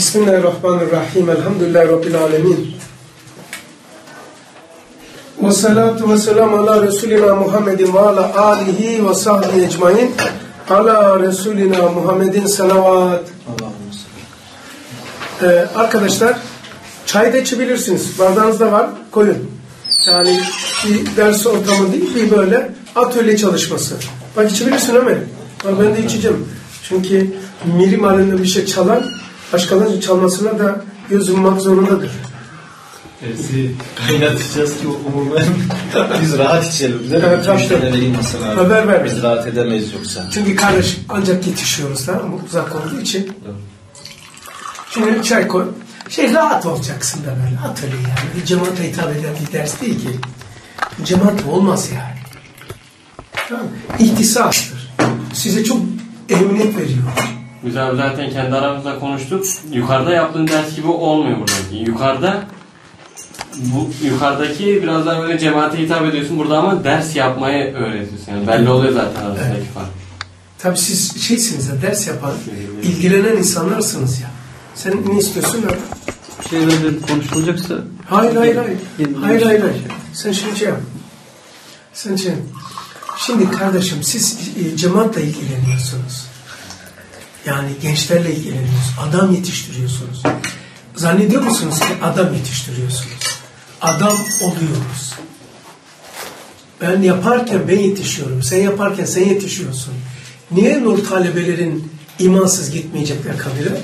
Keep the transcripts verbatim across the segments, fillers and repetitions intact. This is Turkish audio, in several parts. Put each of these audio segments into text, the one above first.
Bismillahirrahmanirrahim. Elhamdülillahi Rabbil alemin. Ve salatu ve selamu ala Resulina Muhammedin ve ala alihi ve sahbihi ecmain. Ala Resulina Muhammedin salavat. Ee, arkadaşlar, çay da içebilirsiniz. Bardağınızda var, koyun. Yani bir ders ortamı değil, bir böyle atölye çalışması. Bak içebilirsin Ömer. Bak ben de içeceğim. Çünkü mirim halinde bir şey çalan, başkalarının çalmasına da göz yummak zorundadır. Dersi kaynatacağız ki umumen biz rahat içelim. Değil mi? Evet, Müşterine vereyim mesela. Haber ver. Biz rahat edemeyiz yoksa. Çünkü Çünkü kardeş ancak yetişiyoruz da uzak olduğu için. evet. Şimdi çay koy. Şey rahat olacaksın da böyle atölye yani. Bir cemaate hitap eden bir ders değil ki. Cemaat olmaz yani. Tamam mı? İhtisastır. Size çok emniyet veriyor. Biz abi zaten kendi aramızda konuştuk. Yukarıda yaptığın ders gibi olmuyor buradaki. Yukarıda bu yukarıdaki biraz daha böyle cemaate hitap ediyorsun. Burada ama ders yapmayı öğretiyorsun. Yani belli oluyor zaten arasındaki Evet. fark. Tabii siz şeysiniz ya, ders yapan, ilgilenen insanlarsınız ya. Sen ne istiyorsun da? Bir şey böyle konuşulacaksa... Hayır hayır hayır. Yeniden Hayır bir hayır şey. hayır. Sen şimdi şey yap. Sen şey yap. Şimdi kardeşim siz e, cemaatle ilgileniyorsunuz. Yani gençlerle ilgileniyorsunuz. Adam yetiştiriyorsunuz. Zannediyor musunuz ki adam yetiştiriyorsunuz? Adam oluyoruz. Ben yaparken ben yetişiyorum. Sen yaparken sen yetişiyorsun. Niye nur talebelerin imansız gitmeyecekler kabire?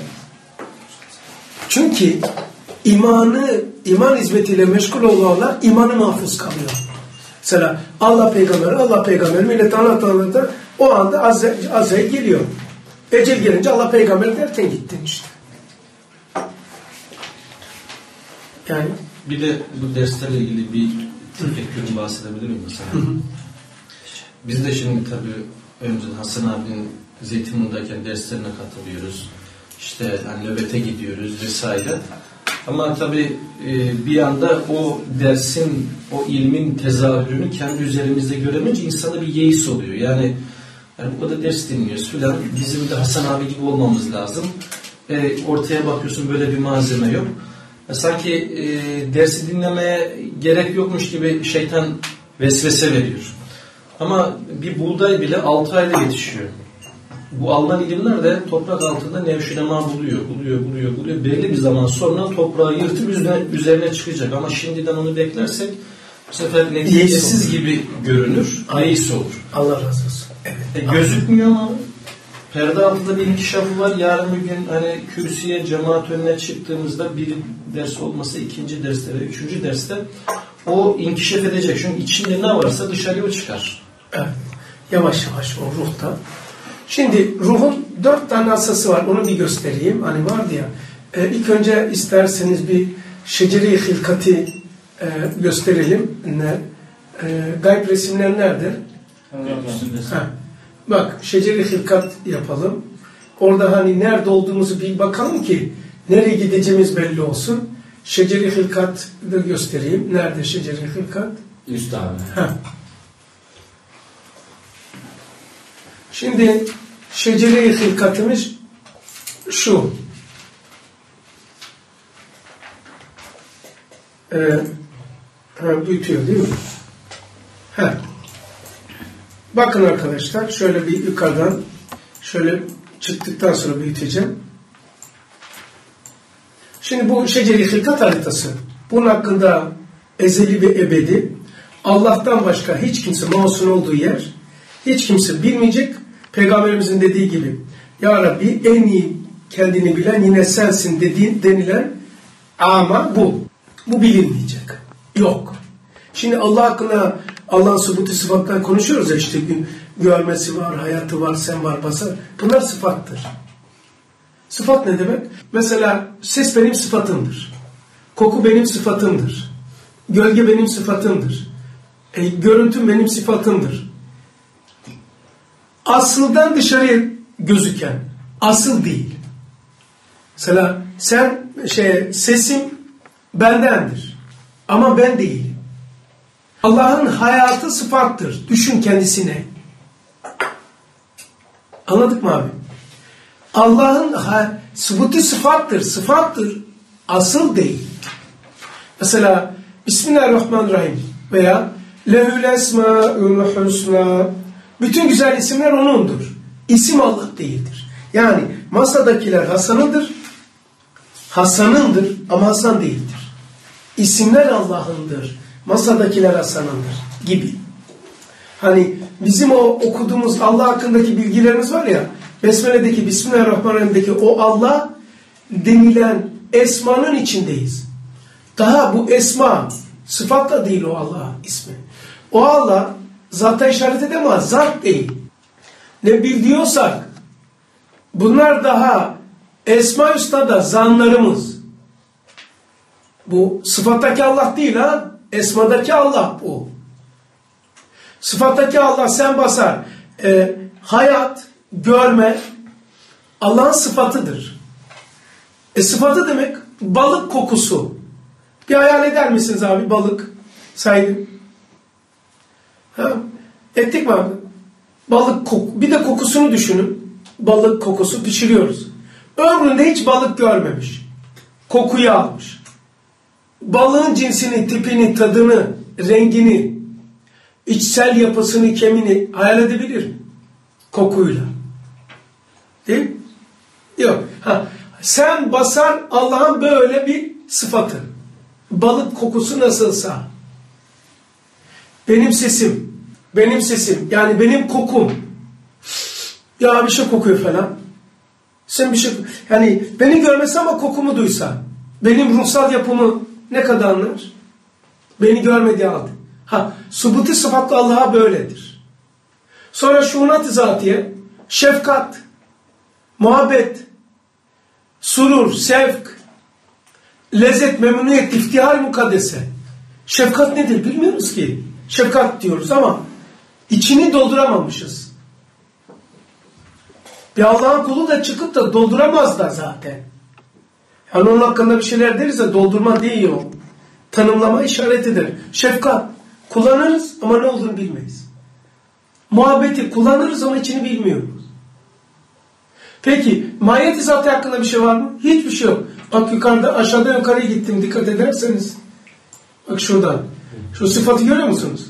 Çünkü imanı, iman hizmetiyle meşgul olanlar imanı mahfuz kalıyor. Mesela Allah peygamberi, Allah peygamberi millet anlat anlat o anda Azrail geliyor. Ecel gelince Allah peygamberi derken gittin işte. Yani Bir de bu derslerle ilgili bir tefekkürün bahsedebilir miyim mesela? Hı hı. Biz de şimdi tabii önce Hasan abinin Zeytinburnu'dayken derslerine katılıyoruz. İşte hani nöbete gidiyoruz vesaire. Ama tabii e, bir anda o dersin, o ilmin tezahürünü kendi üzerimizde göremeyince insana bir yeis oluyor. Yani, yani bu kadar ders dinliyoruz filan. Bizim de Hasan abi gibi olmamız lazım. E, ortaya bakıyorsun böyle bir malzeme yok. E, sanki e, dersi dinlemeye gerek yokmuş gibi şeytan vesvese veriyor. Ama bir buğday bile altı ayda yetişiyor. Bu alınan ilimler de toprak altında nevşinema buluyor, buluyor, buluyor, buluyor. Belli bir zaman sonra toprağı yırtıp üzerine, üzerine çıkacak. Ama şimdiden onu beklersek bu sefer neticesiz gibi görünür, yeis olur. Allah razı olsun. Evet. E, gözükmüyor ama perde altında bir inkişafı var. Yarın bir gün hani kürsüye, cemaat önüne çıktığımızda bir ders olmasa ikinci derste ve üçüncü derste o inkişaf edecek. Çünkü içinde ne varsa dışarıya çıkar. Evet. Yavaş yavaş o ruhta. Şimdi ruhun dört tane asası var. Onu bir göstereyim. Hani vardı ya. E, ilk önce isterseniz bir şeceri hilkati e, gösterelim. Ne? E, gayb resimler nerede? Ha. Bak şeceri hilkat yapalım. Orada hani nerede olduğumuzu bir bakalım ki nereye gideceğimiz belli olsun. Şeceri hilkat da göstereyim. Nerede şeceri hilkat? Üst abi. Ha. Şimdi şecere-i hilkatımız şu. Ee, ha, büyütüyor değil mi? Ha. Bakın arkadaşlar şöyle bir yukarıdan şöyle çıktıktan sonra büyüteceğim. Şimdi bu şecere-i hilkat haritası. Bunun hakkında ezeli ve ebedi Allah'tan başka hiç kimse mausun olduğu yer hiç kimse bilmeyecek. Peygamberimizin dediği gibi Ya Rabbi en iyi kendini bilen yine sensin dediğin, denilen ama bu. Bu bilinmeyecek. Yok. Şimdi Allah hakkında Allah'ın subutu sıfatları konuşuyoruz ya işte görmesi var, hayatı var, sen var, basar. Bunlar sıfattır. Sıfat ne demek? Mesela ses benim sıfatımdır. Koku benim sıfatımdır. Gölge benim sıfatımdır. E, görüntüm benim sıfatımdır. Asıldan dışarıya gözüken, asıl değil. Mesela sen şey sesim bendendir. Ama ben değilim. Allah'ın hayatı sıfattır. Düşün kendisine. Anladık mı abi? Allah'ın ha, sıfatı sıfattır, sıfattır, asıl değil. Mesela Bismillahirrahmanirrahim veya Lehül esmaül husna, bütün güzel isimler O'nundur. İsim Allah değildir. Yani masadakiler Hasan'ındır, Hasan'ındır ama Hasan değildir. İsimler Allah'ındır, masadakiler Hasan'ındır gibi. Hani bizim o okuduğumuz Allah hakkındaki bilgilerimiz var ya, Besmele'deki Bismillahirrahmanirrahim'deki o Allah denilen esmanın içindeyiz. Daha bu esma sıfat da değil o Allah ismi. O Allah zata işaret edemez, zat değil. Ne biliyorsak bunlar daha esma üstada zanlarımız. Bu sıfattaki Allah değil ha, esmadaki Allah bu. Sıfattaki Allah sen basar. E, hayat, görme Allah'ın sıfatıdır. E sıfatı demek balık kokusu. Bir hayal eder misiniz abi balık? Saydım. Ha? Ettik mi abi? Balık koku. Bir de kokusunu düşünün. Balık kokusu pişiriyoruz. Ömründe hiç balık görmemiş. Kokuyu almış. Balığın cinsini, tipini, tadını, rengini, içsel yapısını, kemini hayal edebilir mi? Kokuyla. Değil mi? Yok. Ha. Sen basar Allah'ın böyle bir sıfatı. Balık kokusu nasılsa. Benim sesim. Benim sesim. Yani benim kokum. Ya bir şey kokuyor falan. Sen bir şey... Yani beni görmesi ama kokumu duysa. Benim ruhsal yapımı ne kadar anlar? Beni görmediği halde. Ha, subuti sıfatlı Allah'a böyledir. Sonra şuunat-ı zatiye, şefkat, muhabbet, surur, sevk, lezzet, memnuniyet, iftihar, mukaddese. Şefkat nedir bilmiyoruz ki. Şefkat diyoruz ama içini dolduramamışız. Bir Allah'ın kulu da çıkıp da dolduramaz da zaten. Yani onun hakkında bir şeyler deriz de doldurma değil o. Tanımlama işaret eder. Şefkat kullanırız ama ne olduğunu bilmeyiz. Muhabbeti kullanırız ama içini bilmiyoruz. Peki mahiyet-i zatı hakkında bir şey var mı? Hiçbir şey yok. Bak yukarıda aşağıdan yukarıya gittim dikkat ederseniz. Bak şuradan. Şu sıfatı görüyor musunuz?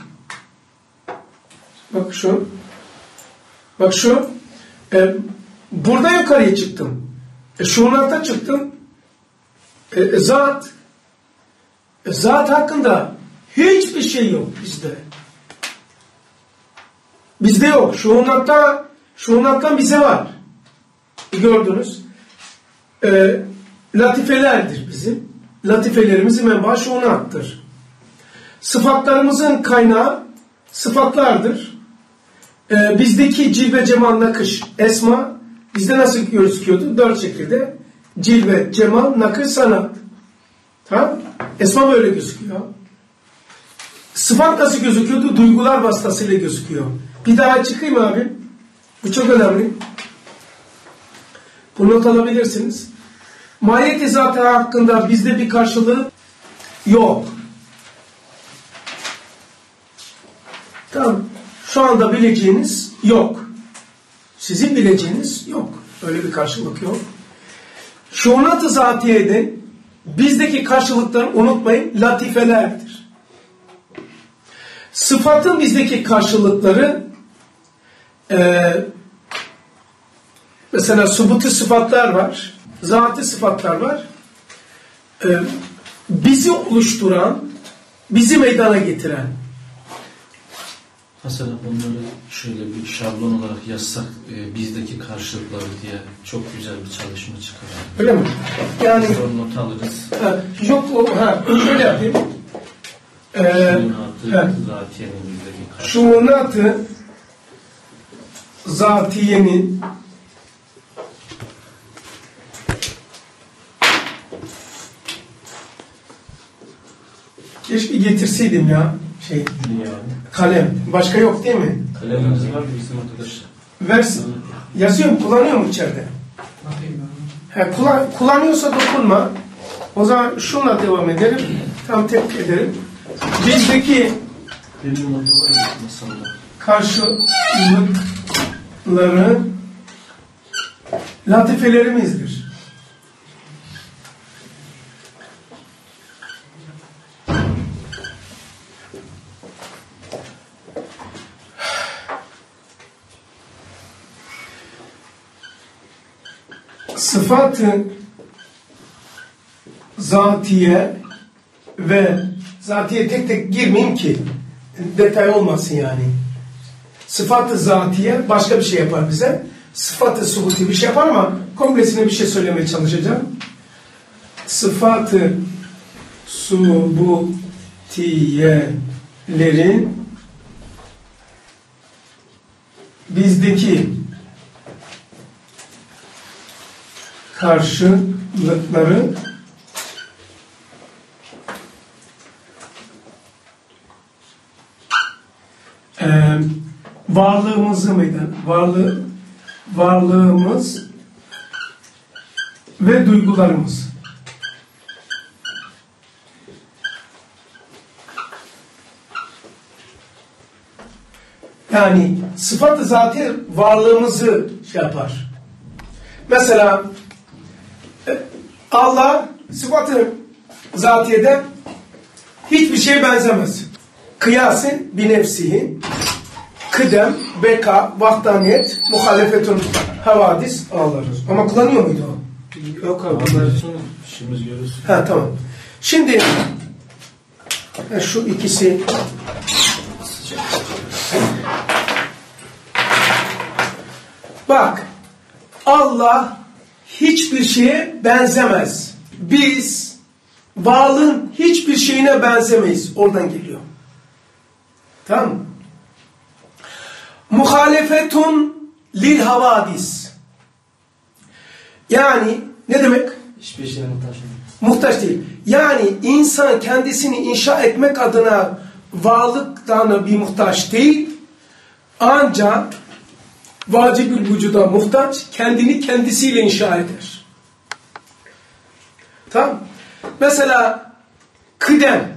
Bak şu. Bak şu. E, burada yukarıya çıktım. E, şunlardan çıktım. E, e, zat. E, zat hakkında hiçbir şey yok bizde. Bizde yok. Şunlardan, şunlardan bize var. E, gördünüz. E, latifelerdir bizim. Latifelerimizin menbaı şunattır. Sıfatlarımızın kaynağı sıfatlardır. Ee, bizdeki cilve, cemal, nakış, esma bizde nasıl gözüküyordu? Dört şekilde. Cilve, cemal, nakış, sanat. Tamam? Esma böyle gözüküyor. Sıfat nasıl gözüküyordu? Duygular vasıtasıyla gözüküyor. Bir daha çıkayım abi. Bu çok önemli. Bunu not alabilirsiniz. Mahiyet-i zatı hakkında bizde bir karşılığı yok. Tamam. Şu anda bileceğiniz yok. Sizin bileceğiniz yok. Öyle bir karşılık yok. Şunat-ı zatiyede bizdeki karşılıkları unutmayın. Latifelerdir. Sıfatın bizdeki karşılıkları e, mesela subuti sıfatlar var. Zati sıfatlar var. E, bizi oluşturan, bizi meydana getiren. Mesela bunları şöyle bir şablon olarak yazsak e, bizdeki karşılıkları diye çok güzel bir çalışma çıkar. Öyle mi? Yani not alırız. Ha, yok o ha şöyle yapayım. Ee, Şunatı zatiyenin bizdeki karşılıkları. Şunatı zatiyenin keşke getirseydim ya şey. Kalem. Başka yok değil mi? Kalemimiz var bizim arkadaşlar. Versin. Yazıyor mu? Kullanıyor mu içeride? He, kullan, kullanıyorsa dokunma. O zaman şunla devam edelim. Tam tepki ederim. Bizdeki karşılıkları latifelerimizdir. Sıfat-ı zatiye ve zatiye tek tek girmeyeyim ki detay olmasın yani. Sıfat-ı zatiye başka bir şey yapar bize. Sıfat-ı subuti bir şey yapar ama komplesine bir şey söylemeye çalışacağım. Sıfat-ı subutiyelerin bizdeki karşılıkları e, varlığımızı mıydı? Varlığı, varlığımız ve duygularımız. Yani sıfat-ı zati varlığımızı şey yapar. Mesela Allah sıfat-ı zatiyede hiçbir şeye benzemez. Kıyasın bir nefsihi, kıdem, beka, vahdaniyet, muhalefetun, havadis ağlarız. Ama kullanıyor muydu o? Yok abi. Bunlar için işimiz görürüz. Ha tamam. Şimdi şu ikisi bak, Allah hiçbir şeye benzemez. Biz varlığın hiçbir şeyine benzemeyiz. Oradan geliyor. Tamam mı? Muhalefetun lil havadis. Yani ne demek? Hiçbir şeyine muhtaç değil. Muhtaç değil. Yani insan kendisini inşa etmek adına varlıktan bir muhtaç değil. Ancak vacibül vücuda muhtaç, kendini kendisiyle inşa eder. Tamam. Mesela kıdem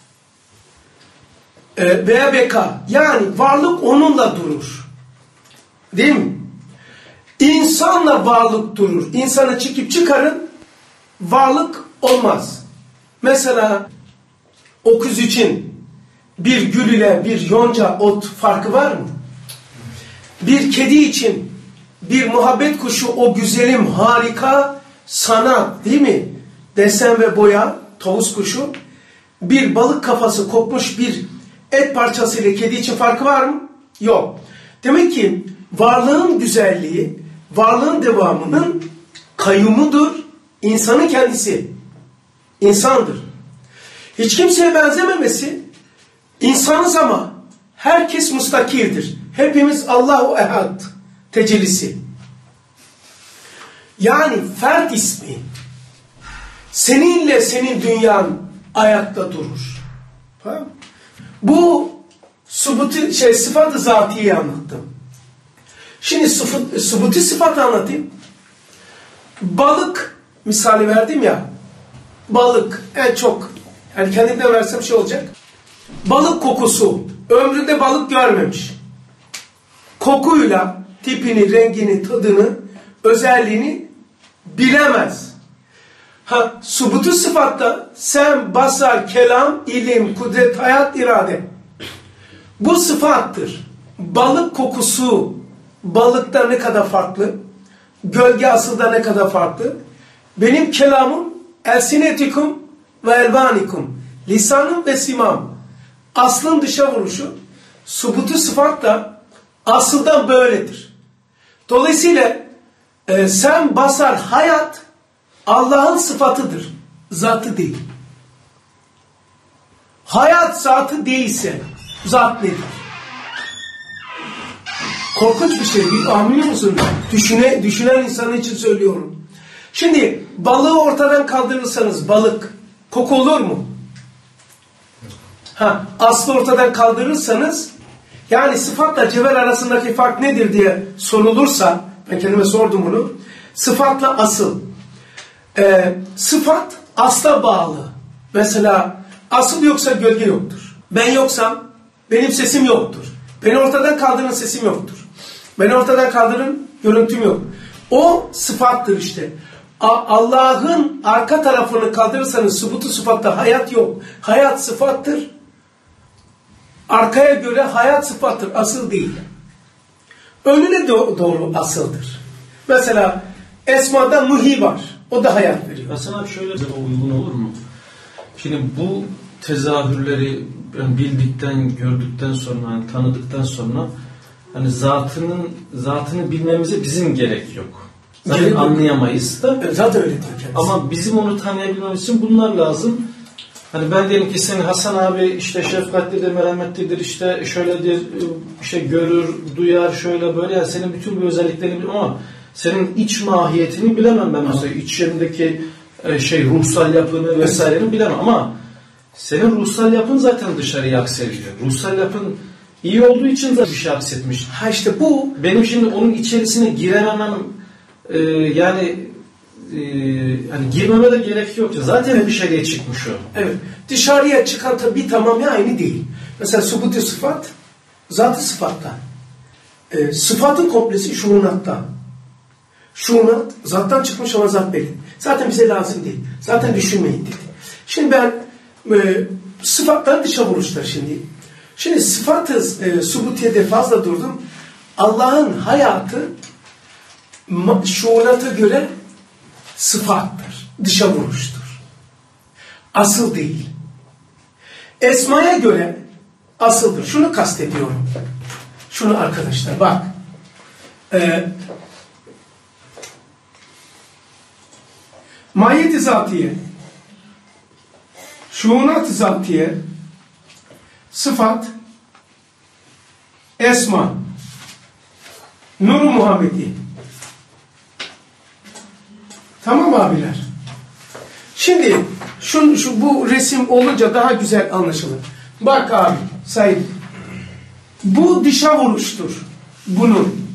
e, veya beka, yani varlık onunla durur. Değil mi? İnsanla varlık durur. İnsanı çekip çıkarın, varlık olmaz. Mesela okuz için bir gül ile bir yonca ot farkı var mı? Bir kedi için bir muhabbet kuşu, o güzelim, harika sanat, değil mi? Desen ve boya, tavus kuşu, bir balık kafası kopmuş bir et parçası ile kedi için farkı var mı? Yok. Demek ki varlığın güzelliği, varlığın devamının kayyumudur, insanın kendisi. İnsandır. Hiç kimseye benzememesi, insanız ama herkes mustakildir. Hepimiz Allahu Ehad tecellisi. Yani fert ismi. Seninle senin dünyan ayakta durur. Tamam. Bu subuti, şey, sıfat-ı zatiyeyi anlattım. Şimdi sıfat, subuti sıfatı anlatayım. Balık misali verdim ya. Balık en çok, yani kendimden versem şey olacak. Balık kokusu. Ömründe balık görmemiş. Kokuyla tipini, rengini, tadını, özelliğini bilemez. Ha, subutu sıfatta sen, basar, kelam, ilim, kudret, hayat, irade. Bu sıfattır. Balık kokusu balıkta ne kadar farklı? Gölge asılda ne kadar farklı? Benim kelamım elsinetikum ve elvanikum. Lisanım ve simam. Aslın dışa vuruşu. Subutu sıfat da asıldan böyledir. Dolayısıyla e, sen, basar, hayat Allah'ın sıfatıdır. Zatı değil. Hayat zatı değilse zat nedir? Korkunç bir şey değil. Anlıyor musun? Düşüne, düşünen insan için söylüyorum. Şimdi balığı ortadan kaldırırsanız balık koku olur mu? Ha, aslı ortadan kaldırırsanız, yani sıfatla cevher arasındaki fark nedir diye sorulursa, ben kendime sordum bunu. Sıfatla asıl. Ee, sıfat asla bağlı. Mesela asıl yoksa gölge yoktur. Ben yoksam benim sesim yoktur. Beni ortadan kaldırın, sesim yoktur. Beni ortadan kaldırın, görüntüm yok. O sıfattır işte. Allah'ın arka tarafını kaldırırsanız subutu sıfatta hayat yok. Hayat sıfattır. Arkaya göre hayat sıfattır. Asıl değil. Önüne doğru asıldır. Mesela esmada muhi var. O da hayat veriyor. Hasan abi şöyle de uygun olur mu? Şimdi bu tezahürleri yani bildikten, gördükten sonra, yani tanıdıktan sonra hani zatının zatını bilmemize bizim gerek yok. Zaten gerek anlayamayız da. Zaten öyle diyor kendisi. Ama bizim onu tanıyabilmemiz için bunlar lazım. Hani ben diyelim ki senin Hasan abi işte şefkatlidir, merhametlidir, işte şöyledir, işte görür, duyar, şöyle böyle. Yani senin bütün bu özelliklerini bilmem ama senin iç mahiyetini bilemem ben mesela. İçindeki şey ruhsal yapını vesaireni bilemem ama senin ruhsal yapın zaten dışarıya aksediyor. Ruhsal yapın iyi olduğu için de bir şey aksetmiş. Ha işte bu. Benim şimdi onun içerisine girememem e, yani e, hani girmeme de gerek yok. Zaten evet. Dışarıya çıkmış o. Evet. Dışarıya çıkan tabi tamamı aynı değil. Mesela subuti sıfat zat-ı sıfatta. E, sıfatın komplesi şuunatta. Şuunat zattan çıkmış ama zat belli. Zaten bize lazım değil. Zaten düşünmeyin dedi. Şimdi ben e, sıfatlar dışa vuruşlar şimdi. Şimdi sıfat-ı e, subutiyede fazla durdum. Allah'ın hayatı şuunata göre sıfattır. Dışa vuruştur. Asıl değil. Esmaya göre asıldır. Şunu kastediyorum. Şunu arkadaşlar bak. Eee mahiyet-i zatiye, şuunat-ı zatiye, sıfat, esma, nur-u Muhammedi. Tamam abiler. Şimdi şu, şu bu resim olunca daha güzel anlaşılır. Bak abi, Said. Bu dışa vuruştur. Bunun.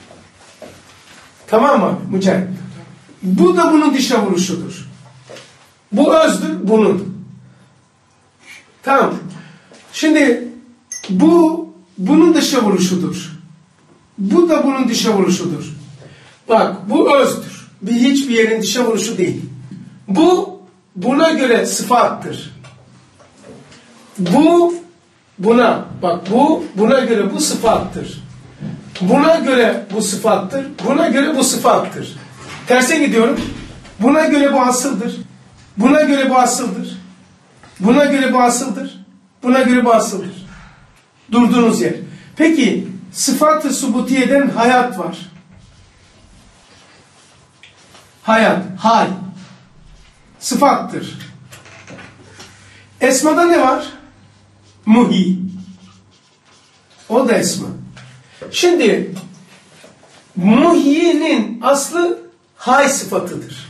Tamam mı abi? Mücahit. Bu da bunun dışa vuruşudur. Bu özdür bunun. Tamam. Şimdi bu bunun dışa vuruşudur. Bu da bunun dışa vuruşudur. Bak bu özdür. Bir hiçbir yerin dışa vuruşu değil. Bu buna göre sıfattır. Bu buna bak bu buna göre bu sıfattır. Buna göre bu sıfattır. Buna göre bu sıfattır. Terse gidiyorum. Buna göre bu asıldır. Buna göre bu asıldır. Buna göre bu asıldır. Buna göre bu asıldır. Durduğunuz yer. Peki sıfat-ı subutiyeden hayat var. Hayat, hal. Sıfattır. Esmada ne var? Muhi. O da esma. Şimdi muhyi'nin aslı hay sıfatıdır.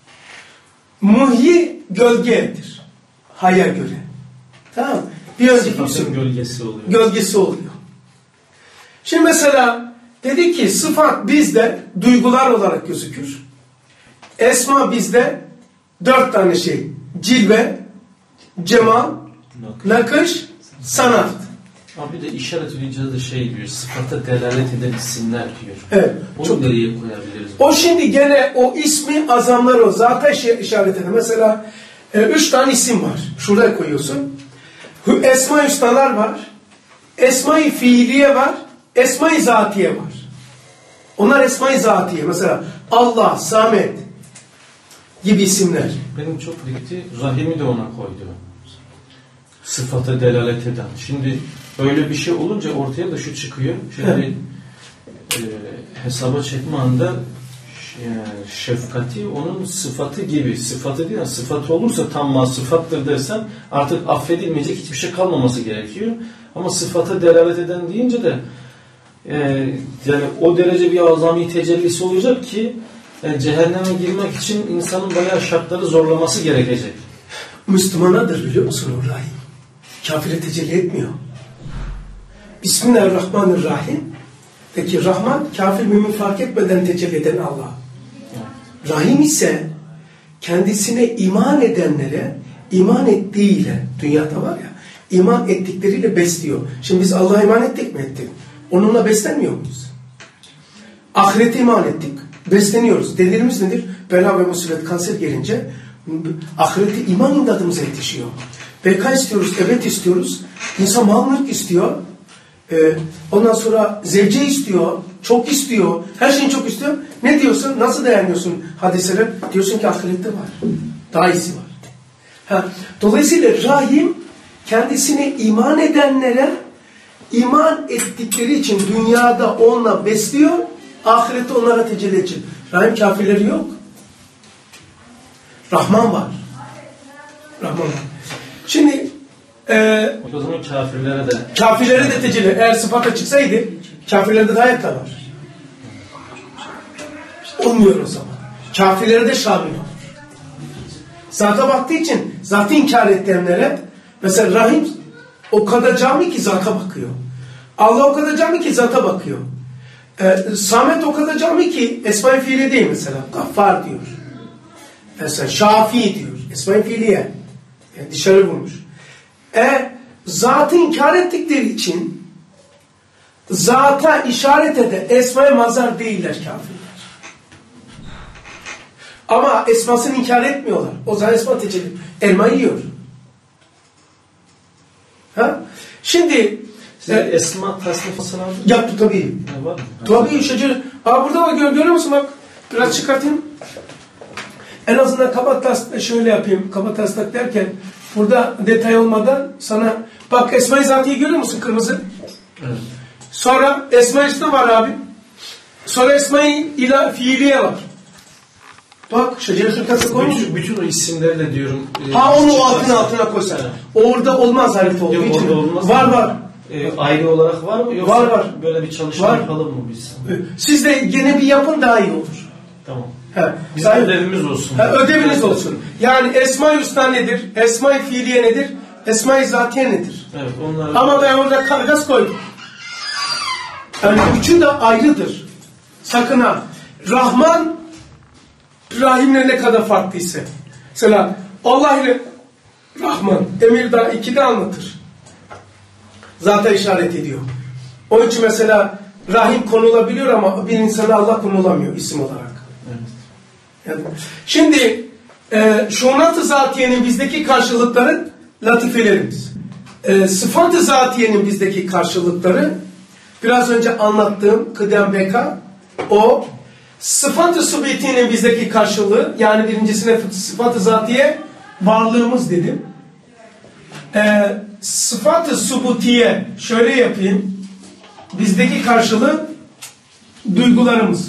Muhyi gölgedir. Haya göre. Tamam mı? Bir önceki gölgesi oluyor. Gölgesi oluyor. Şimdi mesela dedi ki sıfat bizde duygular olarak gözükür. Esma bizde dört tane şey. Cilve, cemal, nakış, sanat. Abi de işaret edeceğiz de şey diyor, sıfata delalet eden isimler diyor. Evet. Onu çok nereye koyabiliriz? O şimdi gene o ismi azamlar o. Zaten şey işaret eder. Mesela e, üç tane isim var. Şuraya koyuyorsun. Esma-i Hüsnalar var. Esma-i Fiiliye var. Esma-i Zatiye var. Onlar Esma-i Zatiye. Mesela Allah, Samet gibi isimler. Benim çok dikti. Rahim'i de ona koydu. Sıfata delalet eden. Şimdi öyle bir şey olunca ortaya da şu çıkıyor. Şimdi e, hesaba çekme anda yani şefkati onun sıfatı gibi. Sıfatı değil, sıfatı olursa tamma sıfattır dersen artık affedilmeyecek hiçbir şey kalmaması gerekiyor. Ama sıfata delalet eden deyince de e, yani o derece bir azami tecellisi olacak ki yani cehenneme girmek için insanın bayağı şartları zorlaması gerekecek. Müslümanadır biliyor musun o rahim? Kafire tecelli etmiyor. Bismillahirrahmanirrahim. Peki Rahman kafir mümin fark etmeden tecelli eden Allah. Rahim ise kendisine iman edenlere iman ettiğiyle, dünyada var ya, iman ettikleriyle besliyor. Şimdi biz Allah'a iman ettik mi ettik? Onunla beslenmiyor muyuz? Ahirete iman ettik. besleniyoruz. Dediğimiz nedir? Bela ve musibet, kanser gelince ahirete iman imdadımıza yetişiyor. Beka istiyoruz, evet istiyoruz. İnsan mal mülk istiyor. Ee, ondan sonra zevce istiyor, çok istiyor, her şeyin çok istiyor. Ne diyorsun? Nasıl dayanıyorsun hadiseler? Diyorsun ki ahirette var. Daha iyisi var. Ha, dolayısıyla Rahim kendisine iman edenlere iman ettikleri için dünyada onunla besliyor, ahirette onlara tecelli edecek. Rahim kafirleri yok. Rahman var. Rahman var. Şimdi e, O zaman kafirlere de kafirlere de tecelli. Eğer sıfata çıksaydı kafirlerde de ayet var. Olmuyor o zaman. Kafirlere de şamil olur. Zata baktığı için zatı inkar edenlere mesela Rahim o kadar cami ki zata bakıyor. Allah o kadar cami ki zata bakıyor. Ee, Samet o kadar cami ki Esma-i Fiiliye değil mesela. Gaffar diyor. Mesela Şafi diyor. Esma-i Fiiliye. Yani dışarı vurmuş. E, zatı inkar ettikleri için zata işaret eden Esma-i Mazhar değiller kafirler. Ama esmasını inkar etmiyorlar. O zaman esma tecelli. Elma yiyor. Ha? Şimdi Size e, esma tasnifasını aldın mı? Yaptı tabii. Ne var mı? Tabii şecer. Aa burada bak görüyor musun bak. Biraz çıkartayım. En azından kaba taslak şöyle yapayım. Kaba taslak derken burada detay olmadan sana bak Esma-i Zati'yi görüyor musun kırmızı? Evet. Sonra Esma-i Hüsna var abi. Sonra Esma-i İla Fiiliye var. Bak şecer hırkası koymuş. Bütün, bütün o isimlerle diyorum. E, ha onu altına altına koysan. Evet. Orada olmaz harita olduğu Yok, için. olmaz. Var var. E, ayrı olarak var mı? Yoksa var var. Böyle bir çalışma var. yapalım mı biz? Siz de gene bir yapın daha iyi olur. Tamam. He. Bizim yani, ödevimiz olsun. He, ödeviniz olsun. Yani Esma-i Hüsna nedir? Esma-i Fiiliye nedir? Esma-i Zatiye nedir? Evet, onlar... Ama ben orada kargas koydum. Yani üçü de ayrıdır. Sakın ha. Rahman Rahim'le ne kadar farklıysa. Mesela Allah ile Rahman Emirdağ ikide anlatır. Zata işaret ediyor. Onun için mesela Rahim konulabiliyor ama bir insana Allah konulamıyor isim olarak. Evet. Yani, şimdi e, şunat-ı zatiyenin bizdeki karşılıkları latifelerimiz. E, sıfat-ı zatiyenin bizdeki karşılıkları biraz önce anlattığım kıdem beka o. Sıfat-ı subutiyenin bizdeki karşılığı yani birincisine sıfat-ı zatiye varlığımız dedim. E, sıfat-ı subutiye şöyle yapayım. Bizdeki karşılığı duygularımız.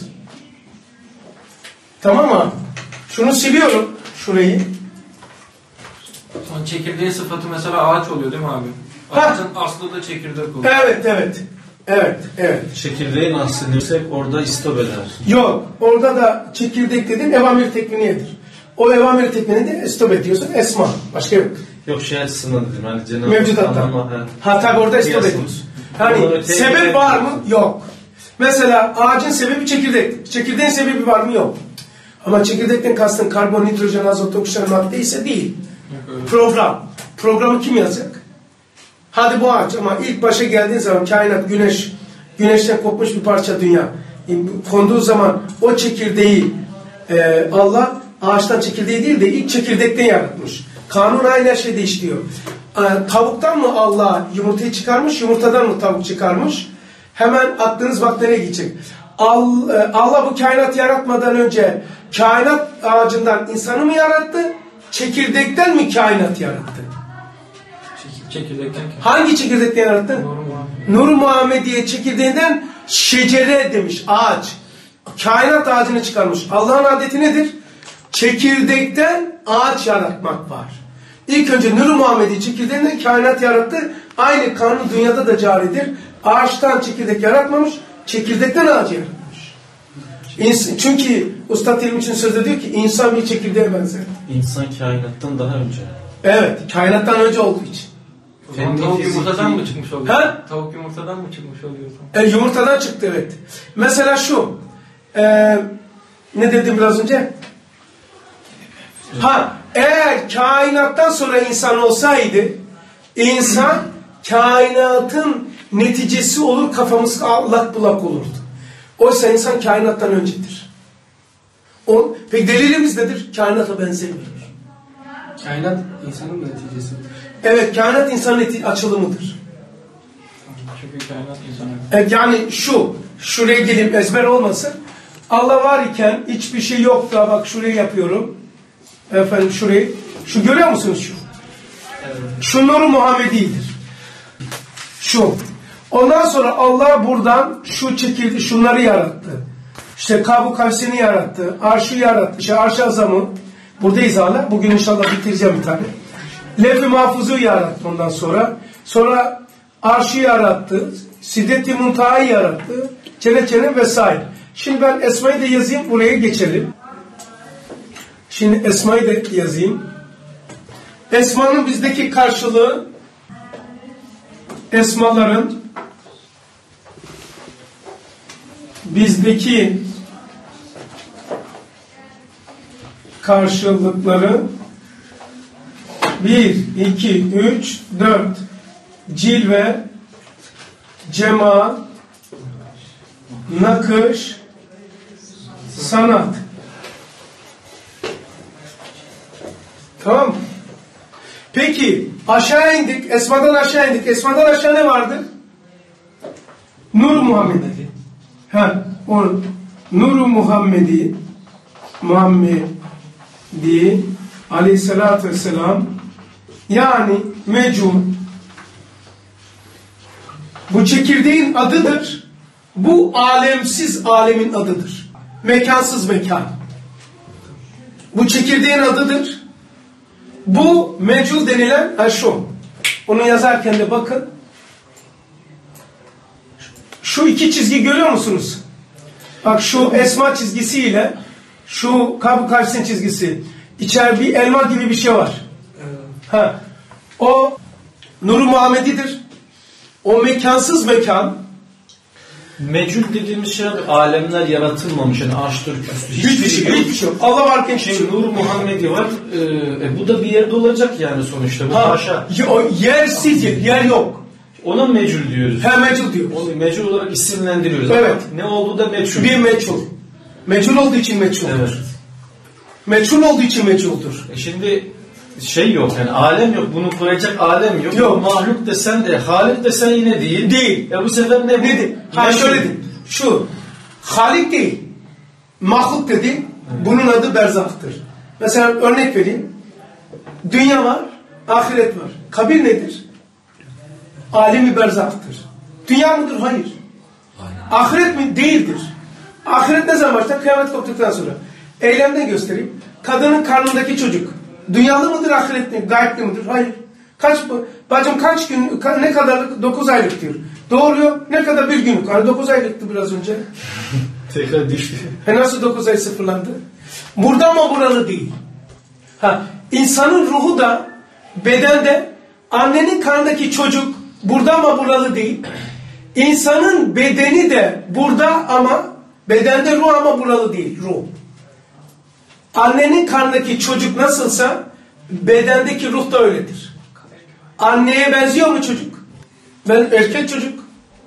Tamam mı? Şunu siliyorum. Şurayı. Son çekirdeğin sıfatı mesela ağaç oluyor değil mi abi? Ağacın aslı da çekirdek oluyor. Evet, evet. Evet, evet. Çekirdeğin aslını yüksek orada istop eder. Yok. Orada da çekirdek dedin evamir tekviniyedir. O evamir tekvini de istop ediyorsun. Esma. Başka yok. Yok şey açısından dedim. Hani Cenab-ı Mevcudatta. Ha tabi orada istop ediyorsun. Hani sebep var mı? Yok. Mesela ağacın sebebi çekirdek. Çekirdeğin sebebi var mı? Yok. Ama çekirdekten kastın karbon, hidrojen, azot, oksijen madde ise değil. Yok, program. Programı kim yazacak? Hadi bu ağaç ama ilk başa geldiği zaman kainat, güneş, güneşten kopmuş bir parça dünya. Konduğu zaman o çekirdeği e, Allah ağaçtan çekirdeği değil de ilk çekirdekten yaratmış. Kanun aynı her şeyde işliyor. E, tavuktan mı Allah yumurtayı çıkarmış, yumurtadan mı tavuk çıkarmış? Hemen aklınız bak nereye gidecek. Allah bu kainat yaratmadan önce kainat ağacından insanı mı yarattı? Çekirdekten mi kainat yarattı? Çekirdekten. Hangi çekirdekten yarattı? Nur-u Muhammediye çekirdeğinden şecere demiş ağaç. Kainat ağacını çıkarmış. Allah'ın adeti nedir? Çekirdekten ağaç yaratmak var. İlk önce Nur-u Muhammediye çekirdeğinden kainat yarattı. Aynı kanun dünyada da caridir. Ağaçtan çekirdek yaratmamış, çekirdekten ağacı yaratmış. İns- çünkü Usta Terim için sözde diyor ki insan bir çekirdeğe benzer. İnsan kainattan daha önce. Evet, kainattan önce olduğu için. O zaman tavuk yumurtadan mı çıkmış oluyor? Ha? Tavuk yumurtadan mı çıkmış oluyor? E, yumurtadan çıktı evet. Mesela şu, e, ne dedim biraz önce? Ha, eğer kainattan sonra insan olsaydı, insan kainatın neticesi olur, kafamız allak bullak olurdu. Oysa insan kainattan öncedir. O, peki delilimiz nedir? Kainata benzemiyor. Kainat insanın neticesi. Evet, kainat insanın neti- açılımıdır. Çünkü kainat insanın. Evet, yani şu, şuraya gelip ezber olmasın. Allah var iken hiçbir şey yok da bak şurayı yapıyorum. Efendim şurayı. Şu görüyor musunuz şu? Evet. Şu Nur-u Muhammedi'dir. Şu. Ondan sonra Allah buradan şu çekildi, şunları yarattı. İşte Kab-ı Kavs'ini yarattı. Arş'ı yarattı. İşte Arş-ı Azam'ı. Buradayız hala. Bugün inşallah bitireceğim bir tane. Levh-i Mahfuz'u yarattı ondan sonra. Sonra Arş'ı yarattı. Siddet-i Muntaha'yı yarattı. Cennet cennet vesaire. Şimdi ben Esma'yı da yazayım. Buraya geçelim. Şimdi Esma'yı da yazayım. Esma'nın bizdeki karşılığı Esmaların bizdeki karşılıkları bir, iki, üç, dört cilve, cema, nakış, sanat. Tamam mı? Peki aşağı indik. Esma'dan aşağı indik. Esma'dan aşağı ne vardı? Nur-u Muhammedi. Ha, o Nur-u Muhammedi Muhammedi Aleyhisselatü Vesselam, yani mecun. Bu çekirdeğin adıdır. Bu alemsiz alemin adıdır. Mekansız mekan. Bu çekirdeğin adıdır. Bu mecul denilen ha şu. Onu yazarken de bakın. Şu iki çizgi görüyor musunuz? Bak şu esma çizgisiyle şu Kab-ı Kavs'in çizgisi. İçer bir elma gibi bir şey var. Ha. O Nur-u Muhammedi'dir. O mekansız mekan. Mecul dediğimiz şey abi, alemler yaratılmamış. Yani arştır, küstür. Hiçbir şey, hiçbir şey yok. Allah varken hiçbir şey yok. Nur-u Muhammedi var. Ee, e, bu da bir yerde olacak yani sonuçta. Bu ha, haşa. O yersiz yer, yer yok. Ona mecul diyoruz. He, mecul diyoruz. Onu mecul olarak isimlendiriyoruz. Evet. Ne olduğu da meçhul. Bir meçhul. Meçhul olduğu için meçhuldur. Evet. Meçhul olduğu için meçhuldur. E şimdi şey yok yani, alem yok. Bunu kuracak alem yok. Yok. Mahluk desen de, Halik desen yine değil. Değil. Ya bu sefer ne? Nedir? Ha şöyle dedi. Şu. Halik değil. Mahluk dedi. Evet. Bunun adı berzahtır. Mesela örnek vereyim. Dünya var. Ahiret var. Kabir nedir? Alemi berzahtır. Dünya mıdır? Hayır. Aynen. Ahiret mi? Değildir. Ahiret ne zaman başlar? Kıyamet koptuktan sonra. Eylemden göstereyim. Kadının karnındaki çocuk dünyalı mıdır, ahiretli mi? Gayipli midir? Hayır. Kaç bacım kaç gün, ne kadarlık? dokuz aylık diyor. Doğruyor. Ne kadar? Bir günlük. Hani dokuz aylıktı biraz önce. Tekrar düştü. E nasıl dokuz ay sıfırlandı? Burada ama buralı değil. Ha, insanın ruhu da bedende, annenin karnındaki çocuk burada ama buralı değil. İnsanın bedeni de burada ama bedende ruh ama buralı değil. Ruh. Annenin karnındaki çocuk nasılsa bedendeki ruh da öyledir. Anneye benziyor mu çocuk? Ben erkek çocuk.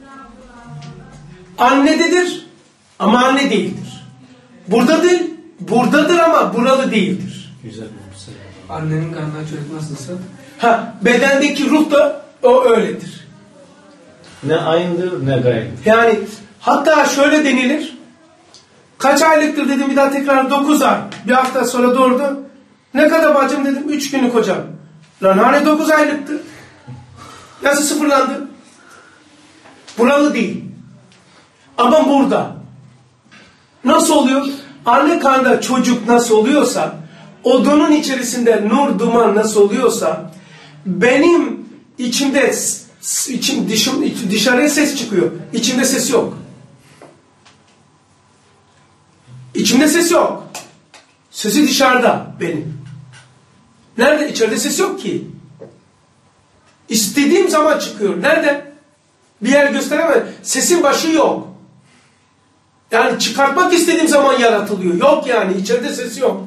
Annededir ama anne değildir. Buradadır, buradadır ama buralı değildir. Güzel bir mesele. Annenin karnındaki çocuk nasılsa? Ha, bedendeki ruh da o öyledir. Ne aynıdır ne gayrı. Yani hatta şöyle denilir. Kaç aylıktır dedim, bir daha tekrar dokuz ay. Bir hafta sonra doğurdu. Ne kadar bacım dedim, üç günlük hocam. Lan hani dokuz aylıktı. Nasıl sıfırlandı? Buralı değil. Ama burada. Nasıl oluyor? Anne karnında çocuk nasıl oluyorsa, odunun içerisinde nur duman nasıl oluyorsa, benim içimde içim, dışım, dışarıya ses çıkıyor. İçimde ses yok. İçimde ses yok. Sesi dışarıda benim. Nerede? İçeride ses yok ki. İstediğim zaman çıkıyor. Nerede? Bir yer gösteremem. Sesin başı yok. Yani çıkartmak istediğim zaman yaratılıyor. Yok yani. İçeride ses yok.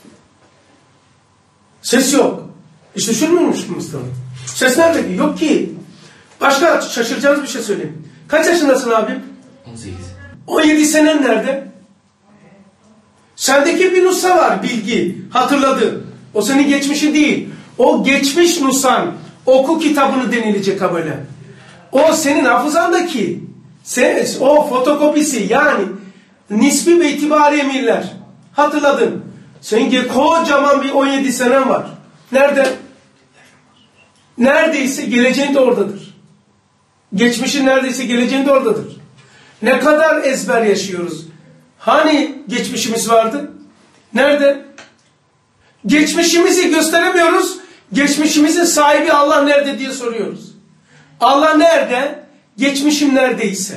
Ses yok. Hiç düşünmüyormuş Mustafa. Ses nerede? Yok ki. Başka şaşıracağınız bir şey söyleyeyim. Kaç yaşındasın abim? on sekiz. on yedi senen nerede? Sendeki bir nusa var, bilgi, hatırladın. O senin geçmişin değil. O geçmiş nusan, oku kitabını denilecek ha böyle. O senin hafızandaki, sen, o fotokopisi yani nisbi ve itibari emirler. Hatırladın. Senin kocaman bir on yedi senen var. Nerede? Neredeyse geleceğin de oradadır. Geçmişin neredeyse geleceğin de oradadır. Ne kadar ezber yaşıyoruz. Hani geçmişimiz vardı? Nerede? Geçmişimizi gösteremiyoruz. Geçmişimizin sahibi Allah nerede diye soruyoruz. Allah nerede? Geçmişim neredeyse.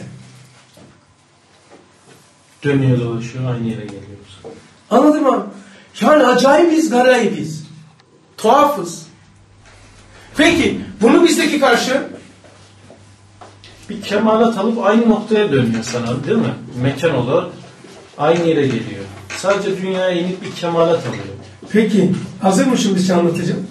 Dönüyor dolaşıyor, aynı yere geliyoruz. Anladın mı? Yani acayibiz, garayibiz. Tuhafız. Peki, bunu bizdeki karşı Bir kemalat alıp aynı noktaya dönüyor sana, değil mi? Mekan olarak aynı yere geliyor. Sadece dünyaya inip bir kemalat alıyor. Peki, hazır mı şimdi şey anlatacağım?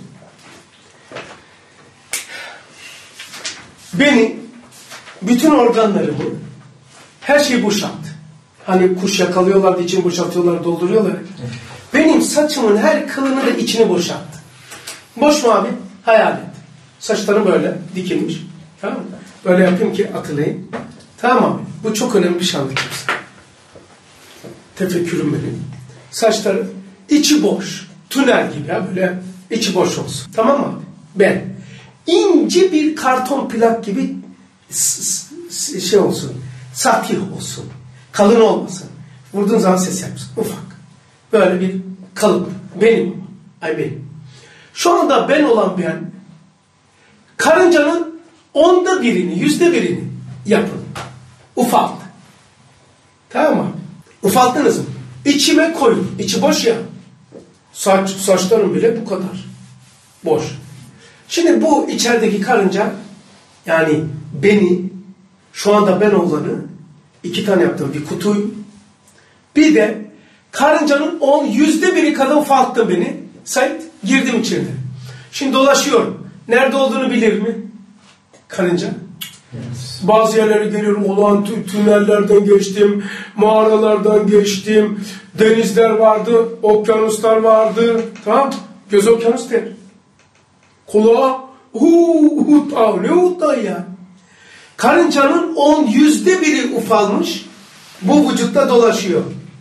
Beni, bütün organlarımı, her şeyi boşalttı. Hani kuş yakalıyorlar, için boşaltıyorlar, dolduruyorlar. Evet. Benim saçımın her kılını da içini boşalttı. Boş mu abi? Hayal et. Saçlarım böyle dikilmiş. Tamam mı? Böyle yapayım ki hatırlayın. Tamam abi. Bu çok önemli bir şey anlatayım size. Tefekkürüm benim. Saçları içi boş. Tünel gibi ya böyle içi boş olsun. Tamam mı abi? Ben ince bir karton plak gibi şey olsun. Satih olsun. Kalın olmasın. Vurduğun zaman ses yapsın. Ufak. Böyle bir kalıp. Benim. Ay benim. Şu anda ben olan ben karıncanın onda birini, yüzde birini yapın. Ufalt. Tamam mı? Ufalttınız mı? İçime koyun. İçi boş ya. Saç, saçlarım bile bu kadar. Boş. Şimdi bu içerideki karınca yani beni şu anda ben olanı iki tane yaptım. Bir kutuyu. Bir de karıncanın on yüzde biri kadar ufalttı beni. Sait girdim içeride. Şimdi dolaşıyorum. Nerede olduğunu bilir mi? Karınca. Yes. Bazı yerleri görüyorum. Olan tünellerden geçtim. Mağaralardan geçtim. Denizler vardı. Okyanuslar vardı. Tamam. Göz okyanus der. Kulağa huu ta ne uta ya. Karıncanın on yüzde biri ufalmış. Bu vücutta dolaşıyor.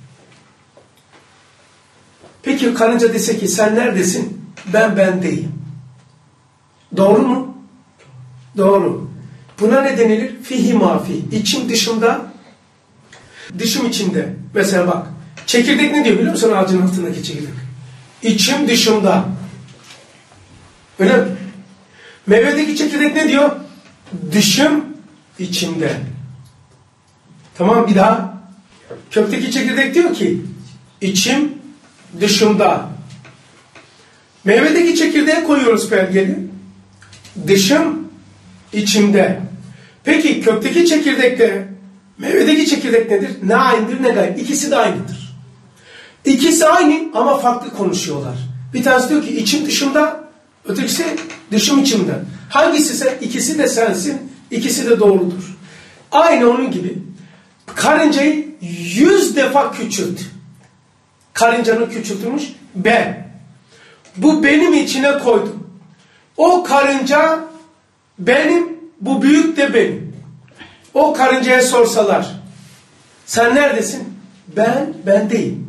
Peki karınca dese ki sen neredesin? Ben ben değilim. Doğru mu? Doğru. Buna ne denilir? Fihi mafi. İçim dışımda, dışım içimde. Mesela bak, çekirdek ne diyor biliyor musun ağacın altındaki çekirdek? İçim dışımda. Öyle mi? Meyvedeki çekirdek ne diyor? Dışım içimde. Tamam bir daha. Kökteki çekirdek diyor ki içim dışımda. Meyvedeki çekirdeğe koyuyoruz belgeli. Dışım içimde. Peki kökteki çekirdekte meyvedeki çekirdek nedir? Ne aynıdır ne gayrı. İkisi de aynıdır. İkisi aynı ama farklı konuşuyorlar. Bir tanesi diyor ki içim dışımda, ötekisi dışım içimde. Hangisi sen? İkisi de sensin. İkisi de doğrudur. Aynı onun gibi. Karıncayı yüz defa küçült. Karıncanın küçültülmüş ben. Bu benim içine koydum. O karınca benim, bu büyük de benim. O karıncaya sorsalar, sen neredesin? Ben, ben değilim.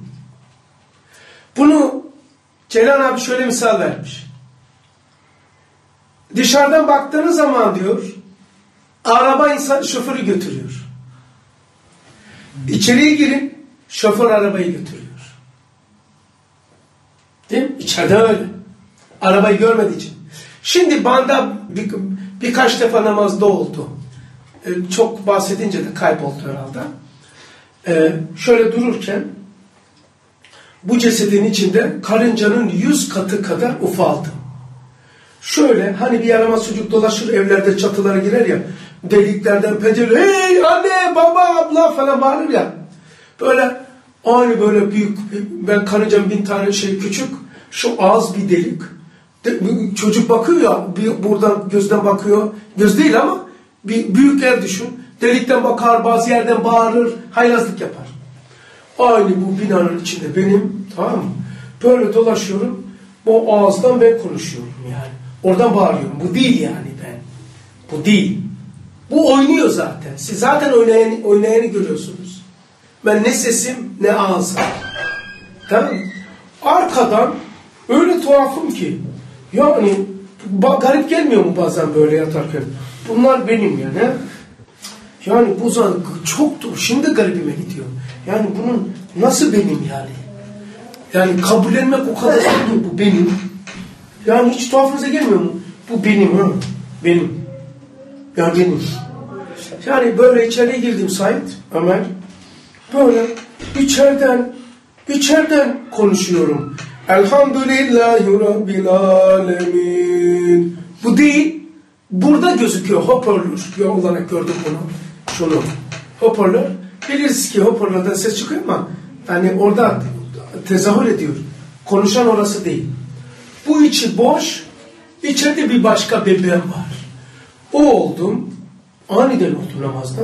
Bunu Ceylan abi şöyle misal vermiş. Dışarıdan baktığınız zaman diyor, araba insan şoförü götürüyor. İçeriye girin, şoför arabayı götürüyor. Değil mi? İçeride öyle. Arabayı görmediği için. Şimdi bana bir, birkaç defa namazda oldu. Ee, çok bahsedince de kayboldu herhalde. Ee, şöyle dururken bu cesedin içinde karıncanın yüz katı kadar ufaldım. Şöyle hani bir yaramaz çocuk dolaşır evlerde çatılara girer ya, deliklerden pencere hey anne baba abla falan bağırır ya, böyle aynı böyle büyük, ben karıncanın bin tane şey küçük, şu ağız bir delik, de, çocuk bakıyor ya bir, buradan gözden bakıyor, göz değil ama bir büyük yer düşün, delikten bakar, bazı yerden bağırır, haylazlık yapar. Aynı bu binanın içinde benim, tamam mı? Böyle dolaşıyorum. O ağızdan ben konuşuyorum yani. Oradan bağırıyorum. Bu değil yani ben. Bu değil. Bu oynuyor zaten. Siz zaten oynayan, oynayanı görüyorsunuz. Ben ne sesim ne ağzım. Tamam mı? Arkadan öyle tuhafım ki yani garip gelmiyor mu bazen böyle yatarken? Bunlar benim yani. Yani bu zaman çok şimdi garibime gidiyor. Yani bunun nasıl benim yani? Yani kabullenmek o kadar zor mu bu benim? Yani hiç tuhafınıza gelmiyor mu? Bu benim ha. Benim. Yani benim. Yani böyle içeriye girdim Said, Ömer. Böyle içeriden içeriden konuşuyorum. Elhamdülillahi Rabbil Alemin. Bu değil. Burada gözüküyor hoparlör olarak gördüm bunu. Şunu. Hoparlör. Biliriz ki hoparlörden ses çıkıyor ama yani orada tezahür ediyor. Konuşan orası değil. Bu içi boş. İçeride bir başka bebeğim var. O oldum. Aniden oldu namazda.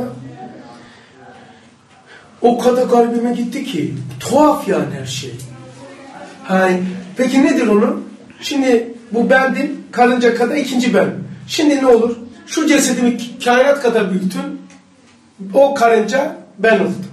O kadar kalbime gitti ki. Tuhaf yani her şey. Yani, peki nedir onu? Şimdi bu bendim. Karınca kadar ikinci ben. Şimdi ne olur? Şu cesedimi kainat kadar büyütün. O karınca ben oldum.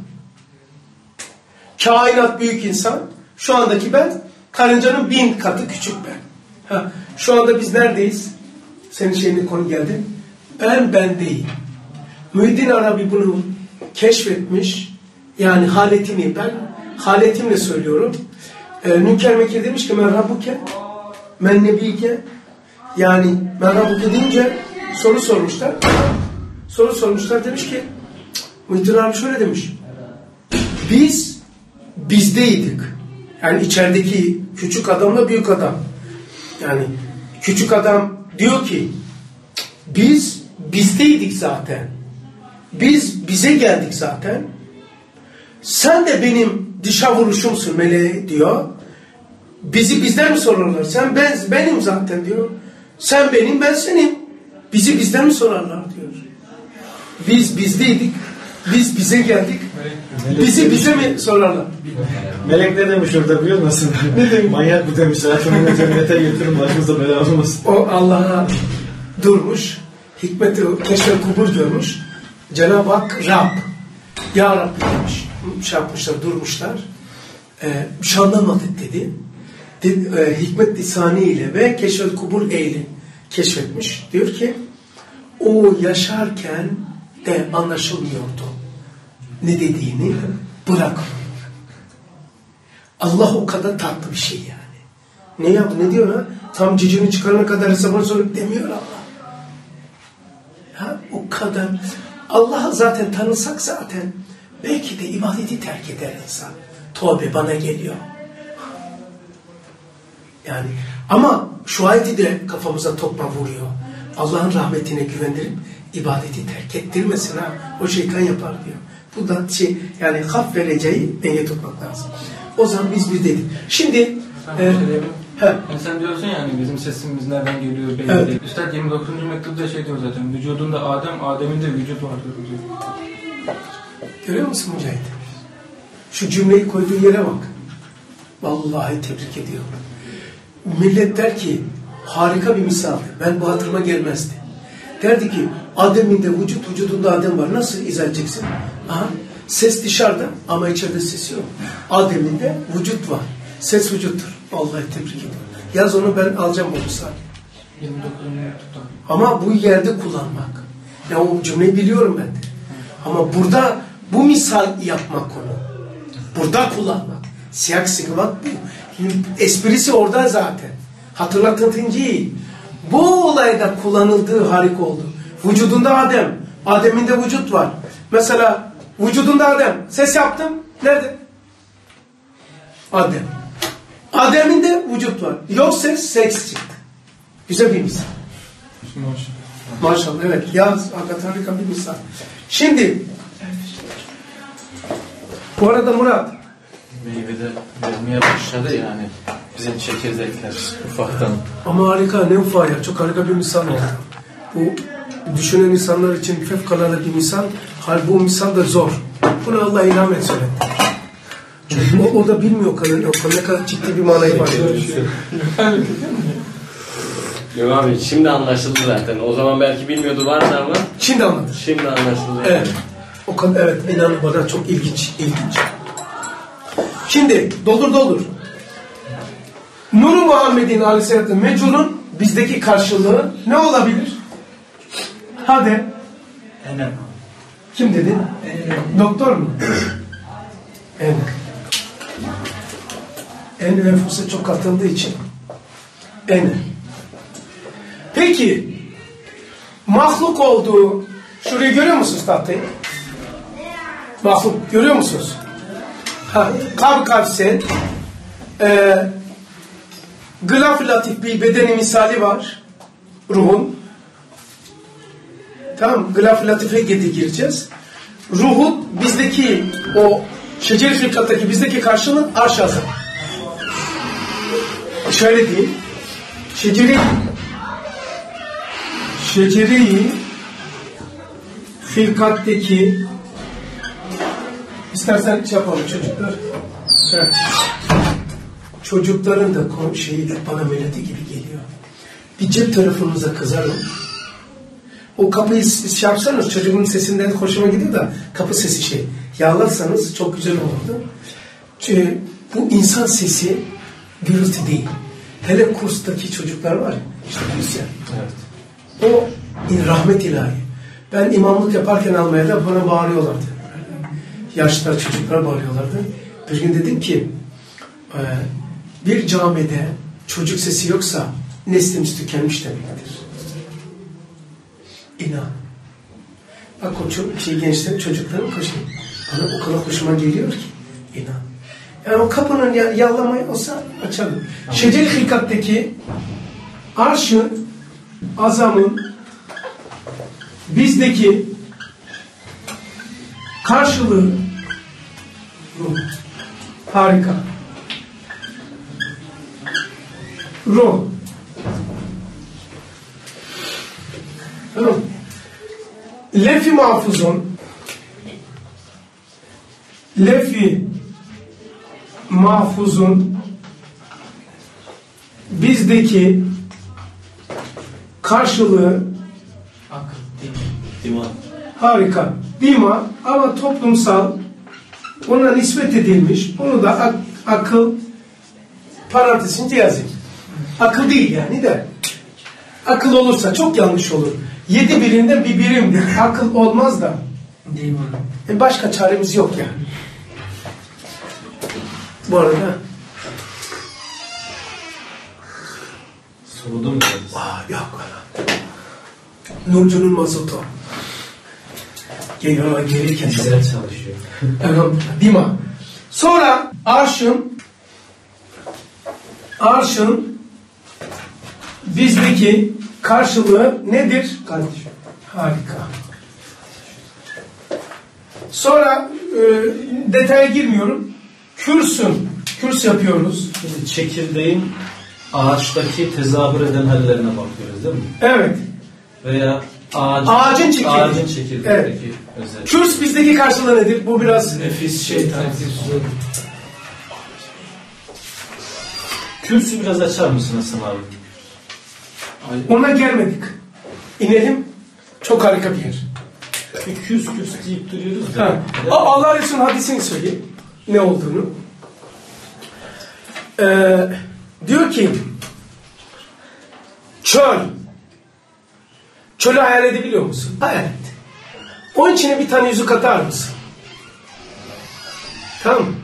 Kainat büyük insan. Şu andaki ben karıncanın bin katı küçük ben. Ha, şu anda biz neredeyiz? Senin şeyine konu geldi. Ben ben değil. Muhyiddin Arabi bunu keşfetmiş. Yani haletimi ben haletimle söylüyorum. Ee, Münker Mekir demiş ki men rabbuke men nebike, yani men rabbuke deyince soru sormuşlar. Soru sormuşlar demiş ki Muhyiddin Arabi şöyle demiş. Biz bizdeydik. Yani içerideki küçük adamla büyük adam. Yani küçük adam diyor ki biz bizdeydik zaten. Biz bize geldik zaten. Sen de benim dışa vuruşumsun meleğe diyor. Bizi bizden mi sorarlar? Sen ben benim zaten diyor. Sen benim ben senim. Bizi bizden mi sorarlar diyor. Biz bizdeydik. Biz bize geldik. Melek, bizi bize mi sorarlar? Melek ne demiş orada biliyor musun? Ne demiş? Manyak mı demiş? Hayatımı cennete getirin başımıza bela olmasın. O Allah'a durmuş. Hikmeti keşfe kubur görmüş. Cenab-ı Hak Rab. Ya Rabbi demiş. Şey yapmışlar, durmuşlar. Ee, bir şey anlamadık dedi. De, e, hikmet lisani ile ve keşfet kubur eyle keşfetmiş. Diyor ki o yaşarken de anlaşılmıyordu ne dediğini, bırak. Allah o kadar tatlı bir şey yani. Ne yaptı? Ne diyor ha? Tam cicini çıkarana kadar hesabını sorup demiyor Allah. Ha, o kadar. Allah'ı zaten tanısak zaten belki de ibadeti terk eder insan. Tövbe bana geliyor. Yani ama şu ayeti de kafamıza tokma vuruyor. Allah'ın rahmetine güvendirip ibadeti terk ettirmesin ha. O şeytan yapar diyor. Bu da şey, yani haf vereceği denge tutmak lazım. O zaman biz bir dedik. Şimdi sen, e, he. Yani sen diyorsun yani bizim sesimiz nereden geliyor belli evet. değil. Üstad yirmi dokuzuncu mektupta şey diyor zaten. Vücudunda Adem, Adem'in de vücut vardır diyor. Görüyor musun Mücahit? Şu cümleyi koyduğu yere bak. Vallahi tebrik ediyorum. Millet der ki harika bir misaldi. Ben bu hatırıma gelmezdi. Derdi ki Adem'in de vücut, vücudunda Adem var. Nasıl izah edeceksin? Aha, ses dışarıda ama içeride ses yok. Adem'in de vücut var. Ses vücuttur. Vallahi tebrik ediyorum. Yaz onu, ben alacağım bu misal. yirmi dokuzuncu mektupta. Ama bu yerde kullanmak. Ya o cümleyi biliyorum ben de. Ama burada bu misal yapmak konu. Burada kullanmak. Siyak sıkmak bu. Esprisi orada zaten. Hatırlatın değil. Bu olayda kullanıldığı harika oldu. Vücudunda Adem. Adem'in de vücut var. Mesela vücudunda Adem. Ses yaptım. Nerede? Adem. Adem'in de vücut var. Yok ses, seks çıktı. Güzel bir misal. Maşallah. Maşallah evet. Yaz. Hakikaten harika bir misal. Şimdi bu arada Murat, meyvede vermeye başladı yani. Bizim çekirdekler ufaktan. ama harika, ne ufağı ya. Çok harika bir misal oldu. Bu düşünen insanlar için fevkalade bir misal. Hal bu misal da zor. Bunu Allah ilham et söyletti. Çünkü o, o da bilmiyor o kadar, o kadar ne kadar ciddi bir manayı ifade ediyor. Yok abi şimdi anlaşıldı zaten. O zaman belki bilmiyordu vardı ama Şimdi anladım. şimdi anlaşıldı. Evet. O kadar, evet, inanın bana çok ilginç, ilginç. Şimdi doldur doldur. Nur-u Muhammed'in aleyhisselatü mecnunun bizdeki karşılığı ne olabilir? Hadi. Enem. Kim dedi? Doktor mu? En. En nüfusa çok katıldığı için. En. Peki mahluk olduğu, şurayı görüyor musunuz tahtayı? Mahluk görüyor musunuz? Ha, kab kavsen e, gılaf latif bir bedeni misali var ruhun. Tamam, gılaf latife gireceğiz. Ruhun bizdeki o şecer-i fırkattaki bizdeki karşılığı arş azam. Şöyle diyeyim. Şeceri şeceri firkatteki istersen şey yapalım çocuklar. Evet. Çocukların da şeyi bana melodi gibi geliyor. Bir cep telefonunuza kızarım. O kapıyı şey yapsanız çocuğun sesinden hoşuma gidiyor da kapı sesi şey. Yağlarsanız çok güzel olurdu. Çünkü bu insan sesi gürültü değil. Hele kurstaki çocuklar var ya, işte Hüsyan. Evet. O rahmet ilahi. Ben imamlık yaparken almaya da bana bağırıyorlardı. Yaşlılar, çocuklar bağırıyorlardı. Bir gün dedim ki bir camide çocuk sesi yoksa neslimiz tükenmiş demektir. İnan. Bak o çok, şey, gençlerin, çocukların koşuyor. Bana o kadar hoşuma geliyor ki. İnan. Yani o kapının yallamayı olsa açalım. Şecer-i Hilkat'taki arş-ı azamın bizdeki karşılığı ruh. Harika. Ruh. Tamam. Lef-i mahfuzun Lef-i mahfuzun bizdeki karşılığı Akıl, Dima. harika. Dima ama toplumsal ona nispet edilmiş. Onu da ak akıl parantezinde yazayım. Akıl değil yani de. Akıl olursa çok yanlış olur. Yedi birinden bir birimdir. Akıl olmaz da. değil mi? E başka çaremiz yok yani. Bu arada Soruda mı geldiniz? aa, yok. Nurcu'nun mazotu. Geliyor gelirken Güzel çalışıyor. Elhamdülillah. Dima. Sonra arşın arşın bizdeki karşılığı nedir? Kardeşim. Harika. Sonra e, detaya girmiyorum. Kürsün. Kürs yapıyoruz. Şimdi çekirdeğin ağaçtaki tezahür eden hallerine bakıyoruz değil mi? Evet. Veya ağacın, Ağacın çekirdeği. ağacın çekirdeğindeki Evet. özellik. Kürs bizdeki karşılığı nedir? Bu biraz Nefis, şeytan, Kürsü biraz açar mısın Hasan abi? ona gelmedik. İnelim. Çok harika bir yer. Bir küs küs deyip duruyoruz da. Ha. A- Allah Resulü'nün hadisini söyleyeyim. Ne olduğunu. Ee, diyor ki çöl. Çölü hayal edebiliyor musun? Hayal et. Onun içine bir tane yüzük atar mısın? Tamam mı?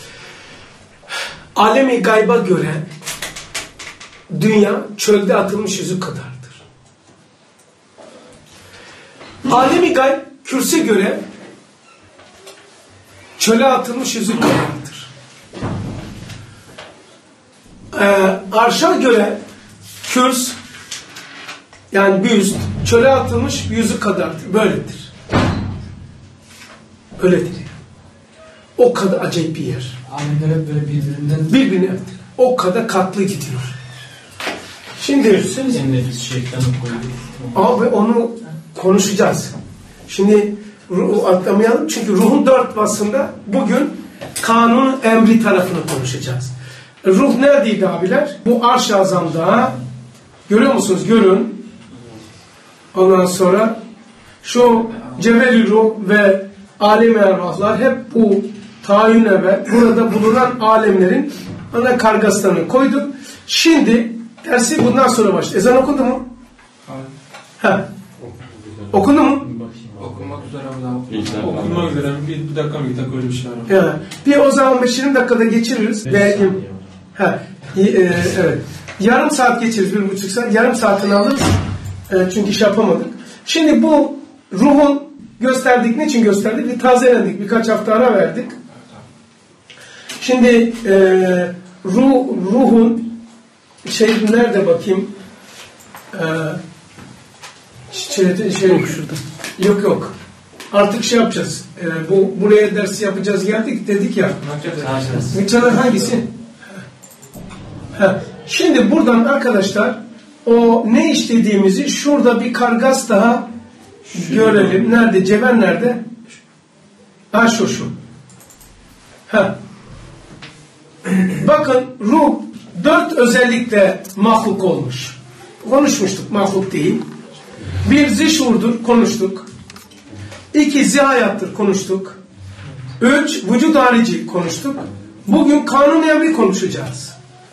Alemi gayba göre dünya çölde atılmış yüzük kadardır. Alemi gayb kürse göre çöle atılmış yüzük kadardır. Ee, arşa göre kürs yani bir yüzük çöle atılmış bir yüzük kadardır. Böyledir. Öyledir. Yani. O kadar acayip bir yer. alemler hep böyle birbirinden Birbirine evet. O kadar katlı gidiyor. Şimdi Düşünsenize nefis şeytanı koydu. abi onu konuşacağız. Şimdi ruhu atlamayalım çünkü ruhun dört vasfında bugün kanun emri tarafını konuşacağız. Ruh neredeydi abiler? Bu Arş-ı Azam'da. Görüyor musunuz? Görün. Ondan sonra şu Cebel-i Ruh ve alem-i ervahlar hep bu tayin evvel burada bulunan alemlerin ana kargaslarını koyduk. Şimdi dersi bundan sonra başlıyor. Ezan okundu mu? Hayır. Ha. Okundu mu? Okumak üzere abi daha. Okunmak üzere bir, bir dakika bir dakika öyle bir şey var. Yani bir o zaman beş yirmi dakikada geçiririz. Ve, ha, e, evet. Yarım saat geçiririz, bir buçuk saat. Yarım saatini alırız. E, çünkü iş yapamadık. Şimdi bu ruhun gösterdik. Niçin gösterdik? Bir tazelendik. Birkaç hafta ara verdik. Şimdi e, ruh, ruhun şey nerede bakayım? E, şey, şey, yok şurada. Yok yok. Artık şey yapacağız. E, bu buraya dersi yapacağız geldik dedik ya. Müçalar hangisi? Ha. Şimdi buradan arkadaşlar o ne işlediğimizi şurada bir kargas daha şu görelim. Nerede? Cebel nerede? Ha şu şu. Ha. Bakın ruh dört özellikle mahluk olmuş. Konuşmuştuk, mahluk değil. Bir zişurdur, konuştuk. İki zihayattır, konuştuk. Üç vücut harici, konuştuk. Bugün kanun emri konuşacağız.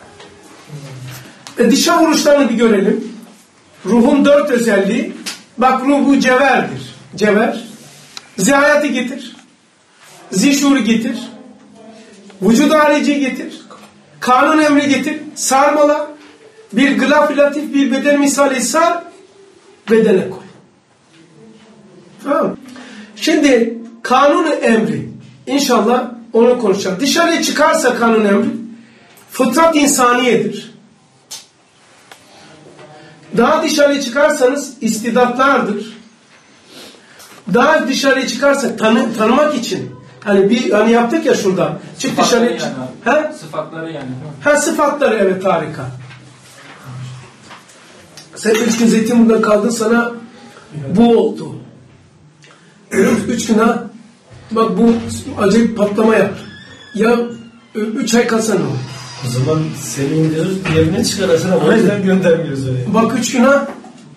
E, dışa vuruşlarını bir görelim. Ruhun dört özelliği. Bak ruh bu cevherdir. Cevher. Zihayatı getir. Zişuru getir. Vücut harici getir. Kanun emri getir. Sarmala. Bir gılaf latif bir beden misali sar. Bedene koy. Tamam. Şimdi kanun emri. İnşallah onu konuşacağız. Dışarıya çıkarsa kanun emri fıtrat insaniyedir. Daha dışarıya çıkarsanız istidatlardır. Daha dışarıya çıkarsa tanı, tanımak için hani bir hani yaptık ya şurada. Çık Sıfatları dışarıya. yani. Ha? Sıfatları yani. Ha sıfatları evet harika. Sen üç gün Zeytinburnu'da kaldın sana bu oldu. Üç gün ha. Bak bu acayip patlama yap. Ya üç ay kalsa ne olur? O zaman seni indiriyoruz, yerine çıkarasın ama o yüzden göndermiyoruz oraya. Bak üç gün ha.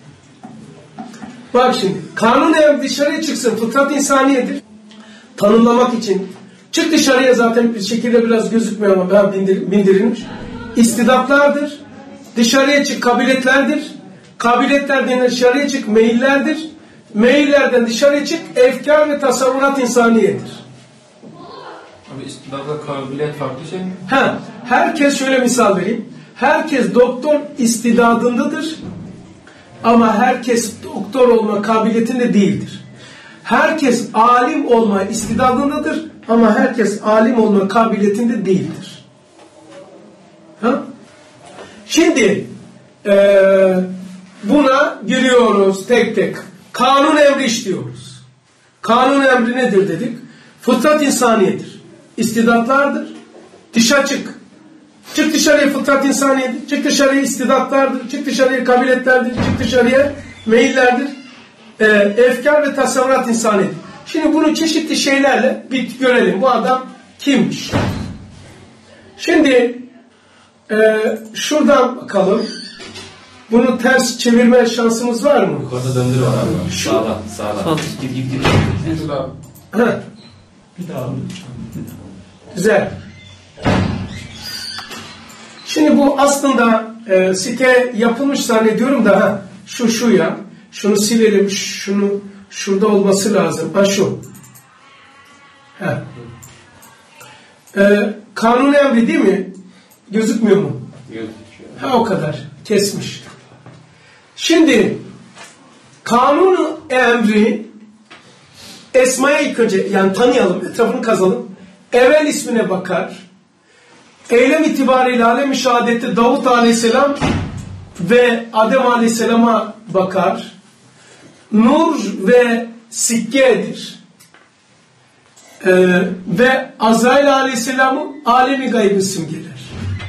Bak şimdi. Kanun eğer dışarıya çıksın. Fıtrat insaniyedir. Tanımlamak için. Çık dışarıya zaten bir şekilde biraz gözükmüyor ama ben bindir, bindirilmiş. İstidatlardır. Dışarıya çık kabiliyetlerdir. Kabiliyetlerden dışarıya çık meyillerdir. Meyillerden dışarıya çık efkar ve tasavvurat insaniyedir. Abi istidatla kabiliyet farklı şey mi? Ha, herkes şöyle misal vereyim. Herkes doktor istidadındadır. Ama herkes doktor olma kabiliyetinde değildir. Herkes alim olma istidadındadır. Ama herkes alim olma kabiliyetinde değildir. Ha? Şimdi ee, buna giriyoruz tek tek. Kanun emri işliyoruz. Kanun emri nedir dedik? Fıtrat insaniyedir. İstidatlardır. Dışa çık. Çık dışarıya fıtrat insaniyedir. Çık dışarıya istidatlardır. Çık dışarıya kabiliyetlerdir. Çık dışarıya meyillerdir. E, efkar ve tasavvurat insaniyedir. Şimdi bunu çeşitli şeylerle bir görelim. Bu adam kimmiş? Şimdi e, şuradan bakalım. Bunu ters çevirme şansımız var mı? Yukarıda döndür var abi. Şu- Sağla, sağla. Sağ git git git. Şurada. Heh, Bir daha abi. güzel. Şimdi bu aslında e, site yapılmış zannediyorum da ha, şu şu ya. Şunu silelim. Şunu şurada olması lazım. Ha şu. Ha. E, kanun emri değil mi? Gözükmüyor mu? Gözüküyor. Ha o kadar. Kesmiş. Şimdi kanun emri esmaya ilk önce yani tanıyalım, etrafını kazalım. Evvel ismine bakar. Eylem itibariyle alem-i şehadette Davut Aleyhisselam ve Adem Aleyhisselam'a bakar. Nur ve sikkedir. Ee, ve Azrail Aleyhisselam'ın alemi gaybı simgeler.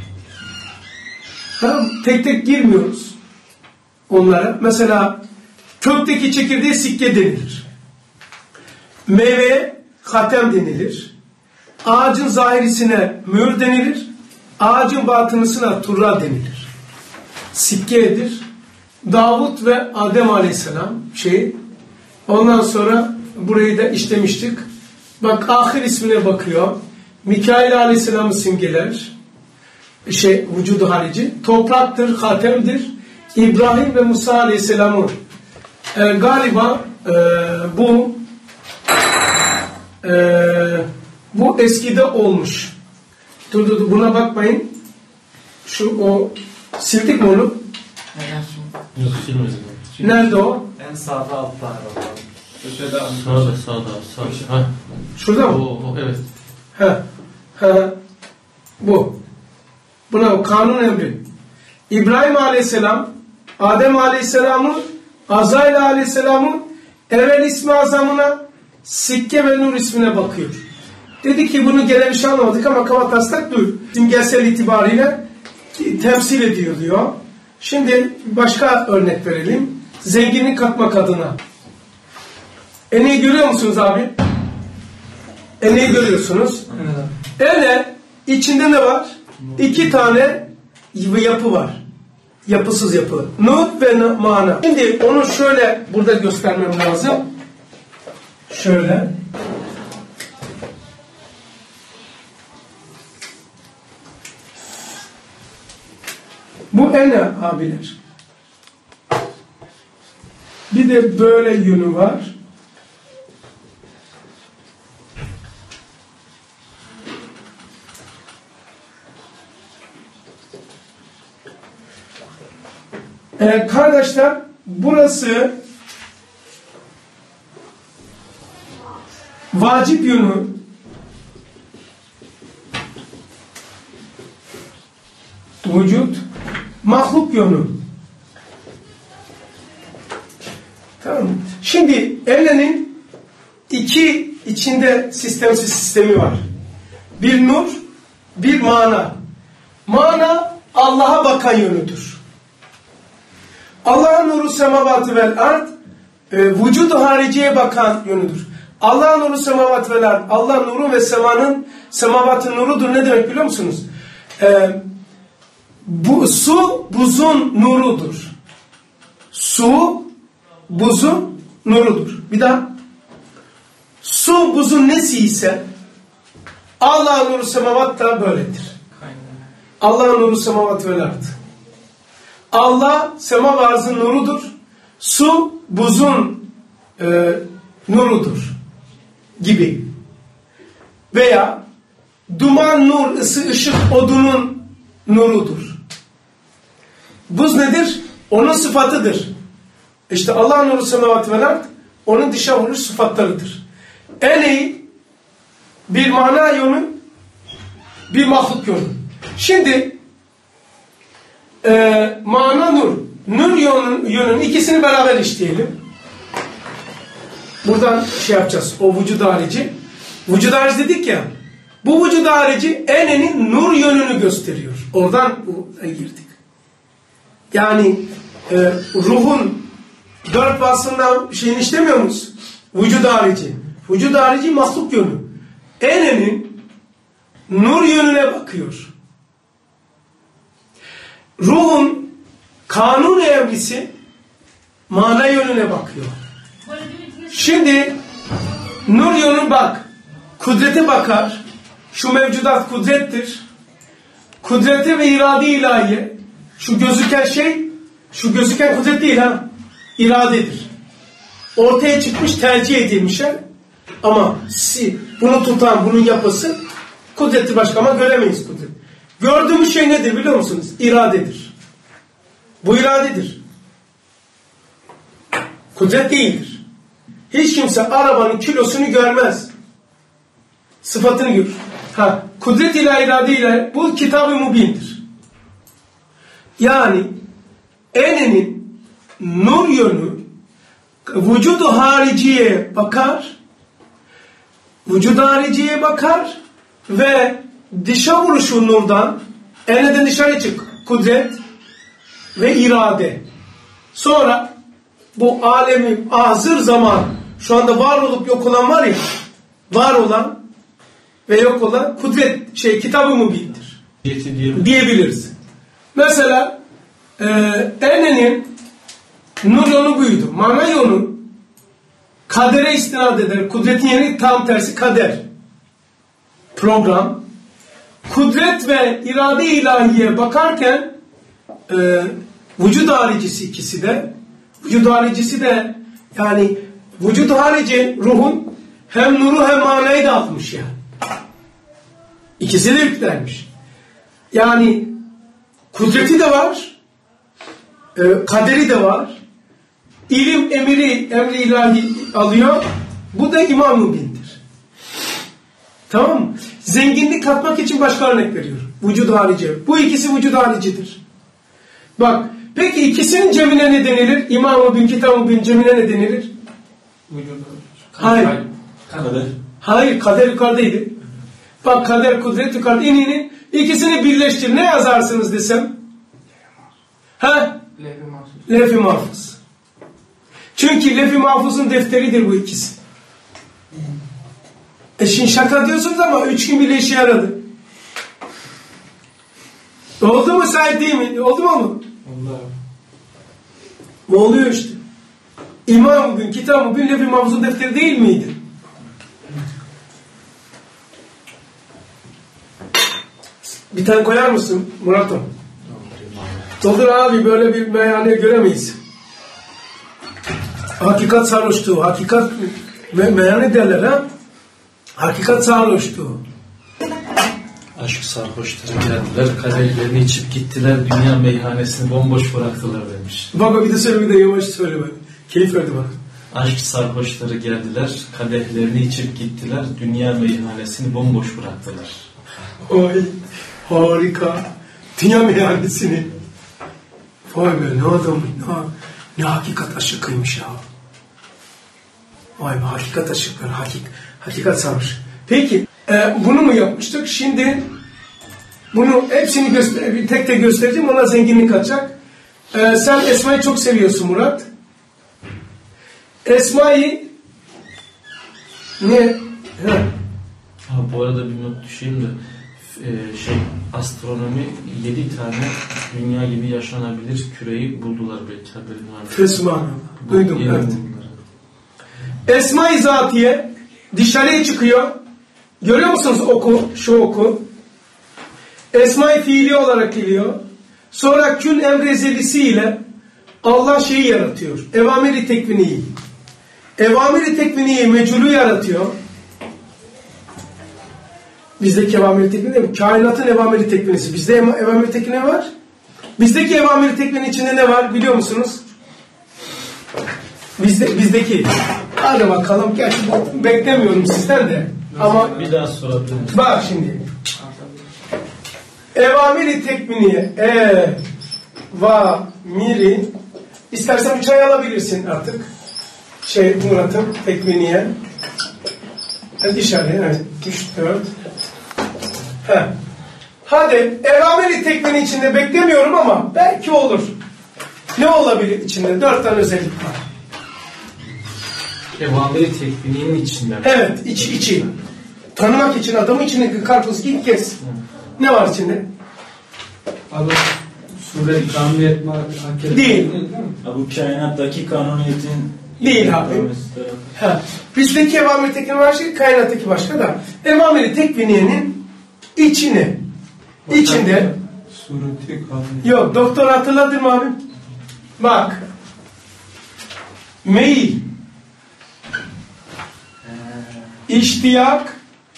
Tamam, tek tek girmiyoruz onlara. Mesela kökteki çekirdeğe sikke denilir. Meyveye hatem denilir. Ağacın zahirisine mühür denilir. Ağacın batınısına turra denilir. Sikkedir. Davut ve Adem Aleyhisselam şey. Ondan sonra burayı da işlemiştik. Bak ahir ismine bakıyor. Mikail Aleyhisselam'ı simgeler. Şey vücudu harici. Topraktır, hatemdir. İbrahim ve Musa Aleyhisselam'ı e, galiba e, bu e, bu eskide olmuş. Dur dur buna bakmayın. Şu o sildik mi onu? Yok silmedim. Nerede o? En sağda altta. Köşede abi. Sağda sağda sağda. Ha. Şurada mı? O, o, evet. Ha. Ha. Bu. Buna o kanun emri. İbrahim Aleyhisselam, Adem Aleyhisselam'ı, Azrail Aleyhisselam'ı evvel ismi azamına, Sikke ve Nur ismine bakıyor. Dedi ki bunu gene bir şey anlamadık ama kavataslak dur. Simgesel itibariyle temsil ediyor diyor. Şimdi başka örnek verelim. Zenginlik katmak adına. Eneği görüyor musunuz abi? Eneği görüyorsunuz. Ene içinde ne var? İki tane yapı var. Yapısız yapı. Nur ve mana. Şimdi onu şöyle burada göstermem lazım. Şöyle. Bu ene abiler. Bir de böyle yönü var. Ee, kardeşler burası vacip yönü, vücut, mahluk yönü. Tamam mı? Şimdi ellenin iki içinde sistemsiz sistemi var. Bir nur, bir mana. Mana Allah'a bakan yönüdür. Allah'ın nuru semavatı vel ard, e, vücudu hariciye bakan yönüdür. Allah'ın nuru semavatı vel ard, Allah nuru ve semanın semavatın nurudur. Ne demek biliyor musunuz? E, bu su buzun nurudur. Su buzun nurudur. Bir daha. Su buzun nesi ise Allah'ın nuru semavat da böyledir. Allah'ın nuru semavat vel ard. Allah sema ve arzın nurudur. Su buzun e, nurudur gibi. Veya duman nur, ısı, ışık odunun nurudur. Buz nedir? Onun sıfatıdır. İşte Allah'ın nuru semavat vel ard onun dışa vuruş sıfatlarıdır. En iyi bir mana yönü, bir mahluk yönü. Şimdi Ee, mana nur, nur yönün, yönün ikisini beraber işleyelim. Buradan şey yapacağız. O vücud harici. Vücud harici dedik ya. Bu vücud harici enenin nur yönünü gösteriyor. Oradan girdik. Yani e, ruhun dört vasfından şeyini işlemiyor muyuz? Vücud harici. Vücud harici mahluk yönü. Enenin nur yönüne bakıyor. Ruhun kanun evrisi mana yönüne bakıyor. Şimdi nur yönü bak. Kudrete bakar. Şu mevcudat kudrettir. Kudrete ve irade ilahiye. Şu gözüken şey, şu gözüken kudret değil ha. İradedir. Ortaya çıkmış, tercih edilmiş ha. Ama si, bunu tutan, bunun yapısı kudreti başka ama göremeyiz kudret. Gördüğümüz şey nedir biliyor musunuz? İradedir. Bu iradedir. Kudret değildir. Hiç kimse arabanın kilosunu görmez. Sıfatını görür. Ha, kudret ile irade ile bu kitab-ı mubindir. Yani enenin nur yönü vücudu hariciye bakar, vücudu hariciye bakar ve dışa vuruşu nurdan, eneden dışarı çık, kudret ve irade. Sonra bu alemi hazır zaman, şu anda var olup yok olan var ya, var olan ve yok olan kudret şey kitabı mübindir diye diyebiliriz. Mesela e, Ene'nin nur yolu buydu. Mana yolu kadere istinad eder. Kudretin yeri tam tersi kader. Program. Kudret ve irade ilahiye bakarken e, vücud haricisi ikisi de vücud haricisi de yani vücud harici ruhun hem nuru hem manayı da atmış yani. İkisi de yüklenmiş. Yani kudreti de var, e, kaderi de var. İlim emiri, emri ilahi alıyor. Bu da İmam Mübin'dir. Tamam mı? Zenginlik katmak için başka örnek veriyorum. Vücud harici. Bu ikisi vücud haricidir. Bak, peki ikisinin cemine ne denilir? İmam Mübin, Kitab Mübin cemine ne denilir? Hayır. Kader. Hayır, kader yukarıdaydı. Bak, kader, kudret yukarıda. İninin ikisini birleştir. Ne yazarsınız desem? Ha? Levh-i mahfuz. Levh-i mahfuz. Çünkü levh-i mahfuzun defteridir bu ikisi. E şimdi şaka diyorsunuz ama üç gün bile işe yaradı. Oldu mu sahip değil mi? Oldu mu mu? Allah. Bu oluyor işte. İmam bugün, kitab bugün levh-i mahfuzun defteri değil miydi? Bir tane koyar mısın Murat'ım? Doldur abi, böyle bir meyhane göremeyiz. Hakikat sarhoşluğu, hakikat me meyhane derler ha. Hakikat sarhoşluğu. Aşk sarhoşları geldiler, kadehlerini içip gittiler, dünya meyhanesini bomboş bıraktılar demiş. Bak bir de söyle, bir de yavaş söyle bak. Keyif verdi bana. Aşk sarhoşları geldiler, kadehlerini içip gittiler, dünya meyhanesini bomboş bıraktılar. Oy, harika. Dünya meyhanesini. Vay be, ne adam, ne, ne hakikat aşıkıymış ya. Vay be, hakikat aşıklar, hakik, hakikat sarmış. Peki, e, bunu mu yapmıştık? Şimdi bunu hepsini göster tek tek göstereceğim, ona zenginlik katacak. E, sen Esma'yı çok seviyorsun Murat. Esma'yı ne? He. Ha, bu arada bir not düşeyim de e, şey astronomi yedi tane dünya gibi yaşanabilir küreyi buldular, belki haberin var. Fesubhanallah. Duydum. Evet. Esma-i Zatiye dışarıya çıkıyor. Görüyor musunuz oku, şu oku? Esma-i Fiili olarak geliyor. Sonra kün emrezelisi ile Allah şeyi yaratıyor. Evamiri tekviniyi. Evamiri tekviniyi meculu yaratıyor. Bizdeki evamiri tekvini değil mi? Kainatın evamiri tekvinisi. Bizde evamiri tekvini var. Bizdeki evamiri tekvini içinde ne var biliyor musunuz? Bizde, bizdeki. Hadi bakalım. Gerçi beklemiyorum sizden de. Ama bir daha sorabilirim. bak şimdi. Evamiri tekviniye. E va miri. İstersen bir çay alabilirsin artık. Şey Murat'ın tekviniye. Dışarıya. Evet. üç, dört. Heh. Hadi evamiri tekvini içinde beklemiyorum ama belki olur. Ne olabilir içinde? Dört tane özellik var. Evamiri tekvinin içinde. Evet, içi içi. Tanımak için adamın içindeki karpuz ilk kez. Ne var içinde? Abi sure tahmin etme hakkı Değil. Ha, bu kainattaki kanuniyetin Değil abi. Ha. Bizdeki evamiri tekvini var şey, kainattaki başka da. Evamiri tekviniyenin içine, içinde. Sureti kanun. Yok, doktor hatırladın mı abi? Bak. Meyil. İştiyak.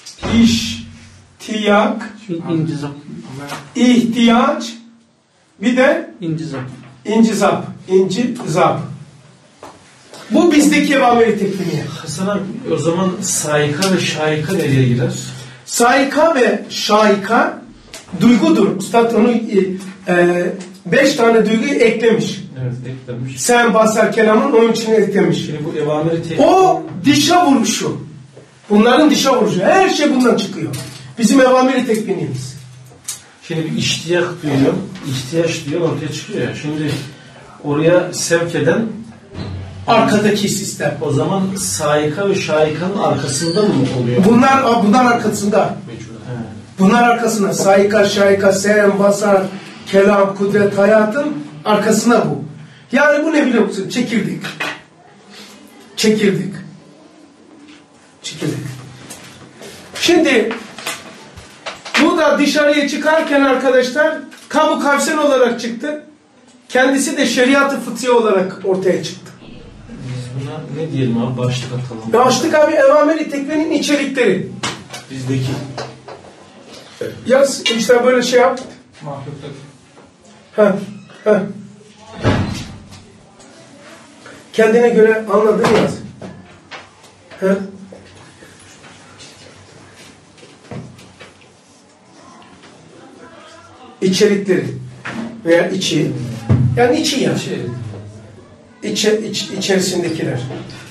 İştiyak. İncizap. İhtiyaç. Bir de İncizap. incizap. İncizap. Bu bizdeki evamiri tekviniye. Hasan abi, o zaman saika ve şaika nereye girer? Saika ve şaika duygudur. Üstad onu e, e, beş tane duyguyu eklemiş. Evet, eklemiş. Sen basar kelamın onun için eklemiş. Şimdi bu evamiri tekvini... O dişa vuruşu. Bunların dişa vuruşu. Her şey bundan çıkıyor. Bizim evamiri tekvinimiz. Şimdi bir iştiyak duyuyor, ihtiyaç duyuyor, ortaya çıkıyor ya. Şimdi oraya sevk eden Arkadaki sistem. O zaman saika ve şaikanın arkasında mı oluyor? Bunlar bunlar arkasında. Bunlar arkasında. Saika, şaika, sen, basar, kelam, kudret, hayatın arkasında bu. Yani bu ne biliyor musun? Çekirdek. Çekirdek. Çekirdek. Şimdi bu da dışarıya çıkarken arkadaşlar kamu kavsen olarak çıktı. Kendisi de şeriat-ı fıthi olarak ortaya çıktı. Biz buna ne diyelim abi? Başlık atalım. Başlık abi evameli tekvenin içerikleri. Bizdeki. Yaz işte böyle şey yap. Mahluktaki. Ha, ha. Kendine göre anladın yaz. Ha. İçerikleri veya içi, yani içi ya. İçe, iç, içerisindekiler.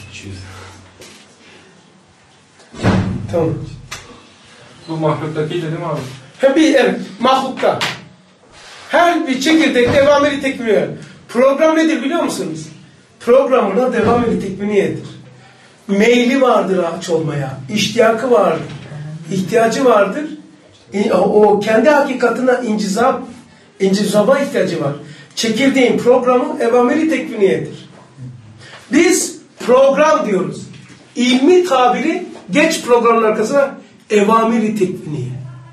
Tamam. Bu mahluktaki değil mi abi? Ha bir evet, mahlukta. Her bir çekirdek devameli tekminiye. Program nedir biliyor musunuz? Programına devameli tekminiyedir. Meyli vardır ağaç olmaya, iştiyakı vardır, ihtiyacı vardır. O kendi hakikatine incizap, incizaba ihtiyacı var. Çekirdeğin programı evameli tekviniyedir. Biz program diyoruz. İlmi tabiri geç programın arkasına evameli tekviniye.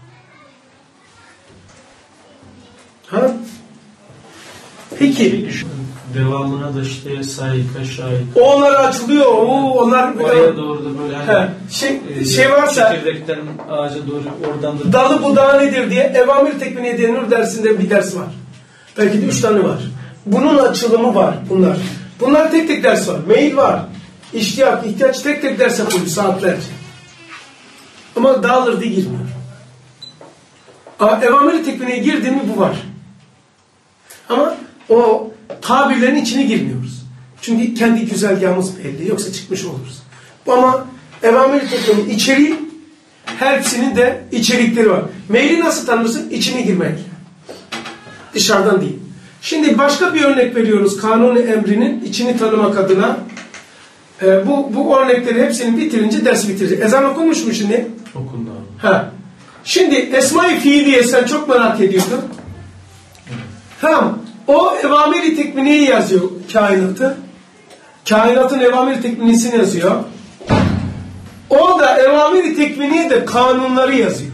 Ha? Peki. Devamına da işte saika, şaika. Onlar açılıyor. Oo, onlar oraya doğru da böyle hani şey, e, şey varsa çekirdekten ağaca doğru oradan da dalı budağı nedir diye evamir tekviniye diye nur dersinde bir ders var. Belki de üç tane var. Bunun açılımı var bunlar. Bunlar tek tek ders var. Meyil var. İştiyak, ihtiyaç tek tek ders yapılıyor saatlerce. Ama dağılır diye girmiyor. Ama evamir tekviniye girdi mi bu var. Ama o tabirlerin içine girmiyoruz. Çünkü kendi güzergahımız belli. Yoksa çıkmış oluruz. Ama evamir tekvinin içeriği hepsinin de içerikleri var. Meyli nasıl tanırsın? İçine girmek. Dışarıdan değil. Şimdi başka bir örnek veriyoruz. Kanuni emrinin içini tanımak adına. Ee, bu, bu örnekleri hepsini bitirince ders bitirecek. Ezan okunmuş mu şimdi? Okundu abi. Ha. Şimdi Esma-i Fiiliye sen çok merak ediyordun. Tamam. O evamir-i tekminiyi yazıyor kainatı. Kainatın evamir-i tekminisini yazıyor. O da evamir-i tekminiye de kanunları yazıyor.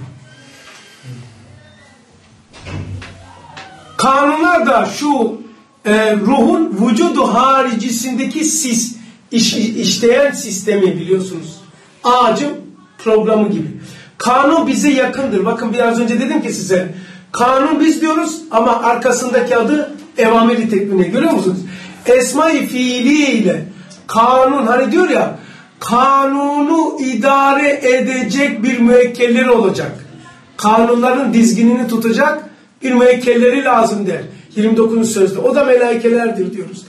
Kanunlar da şu e, ruhun vücudu haricisindeki sis, iş, işleyen sistemi biliyorsunuz. Ağacın programı gibi. Kanun bize yakındır. Bakın biraz önce dedim ki size. Kanun biz diyoruz ama arkasındaki adı evamir-i tekminiye. Görüyor musunuz? Esma-i fiili ile kanun hani diyor ya kanunu idare edecek bir müekkelleri olacak. Kanunların dizginini tutacak bir müekkelleri lazım der. yirmi dokuzuncu sözde. O da melaikelerdir diyoruz.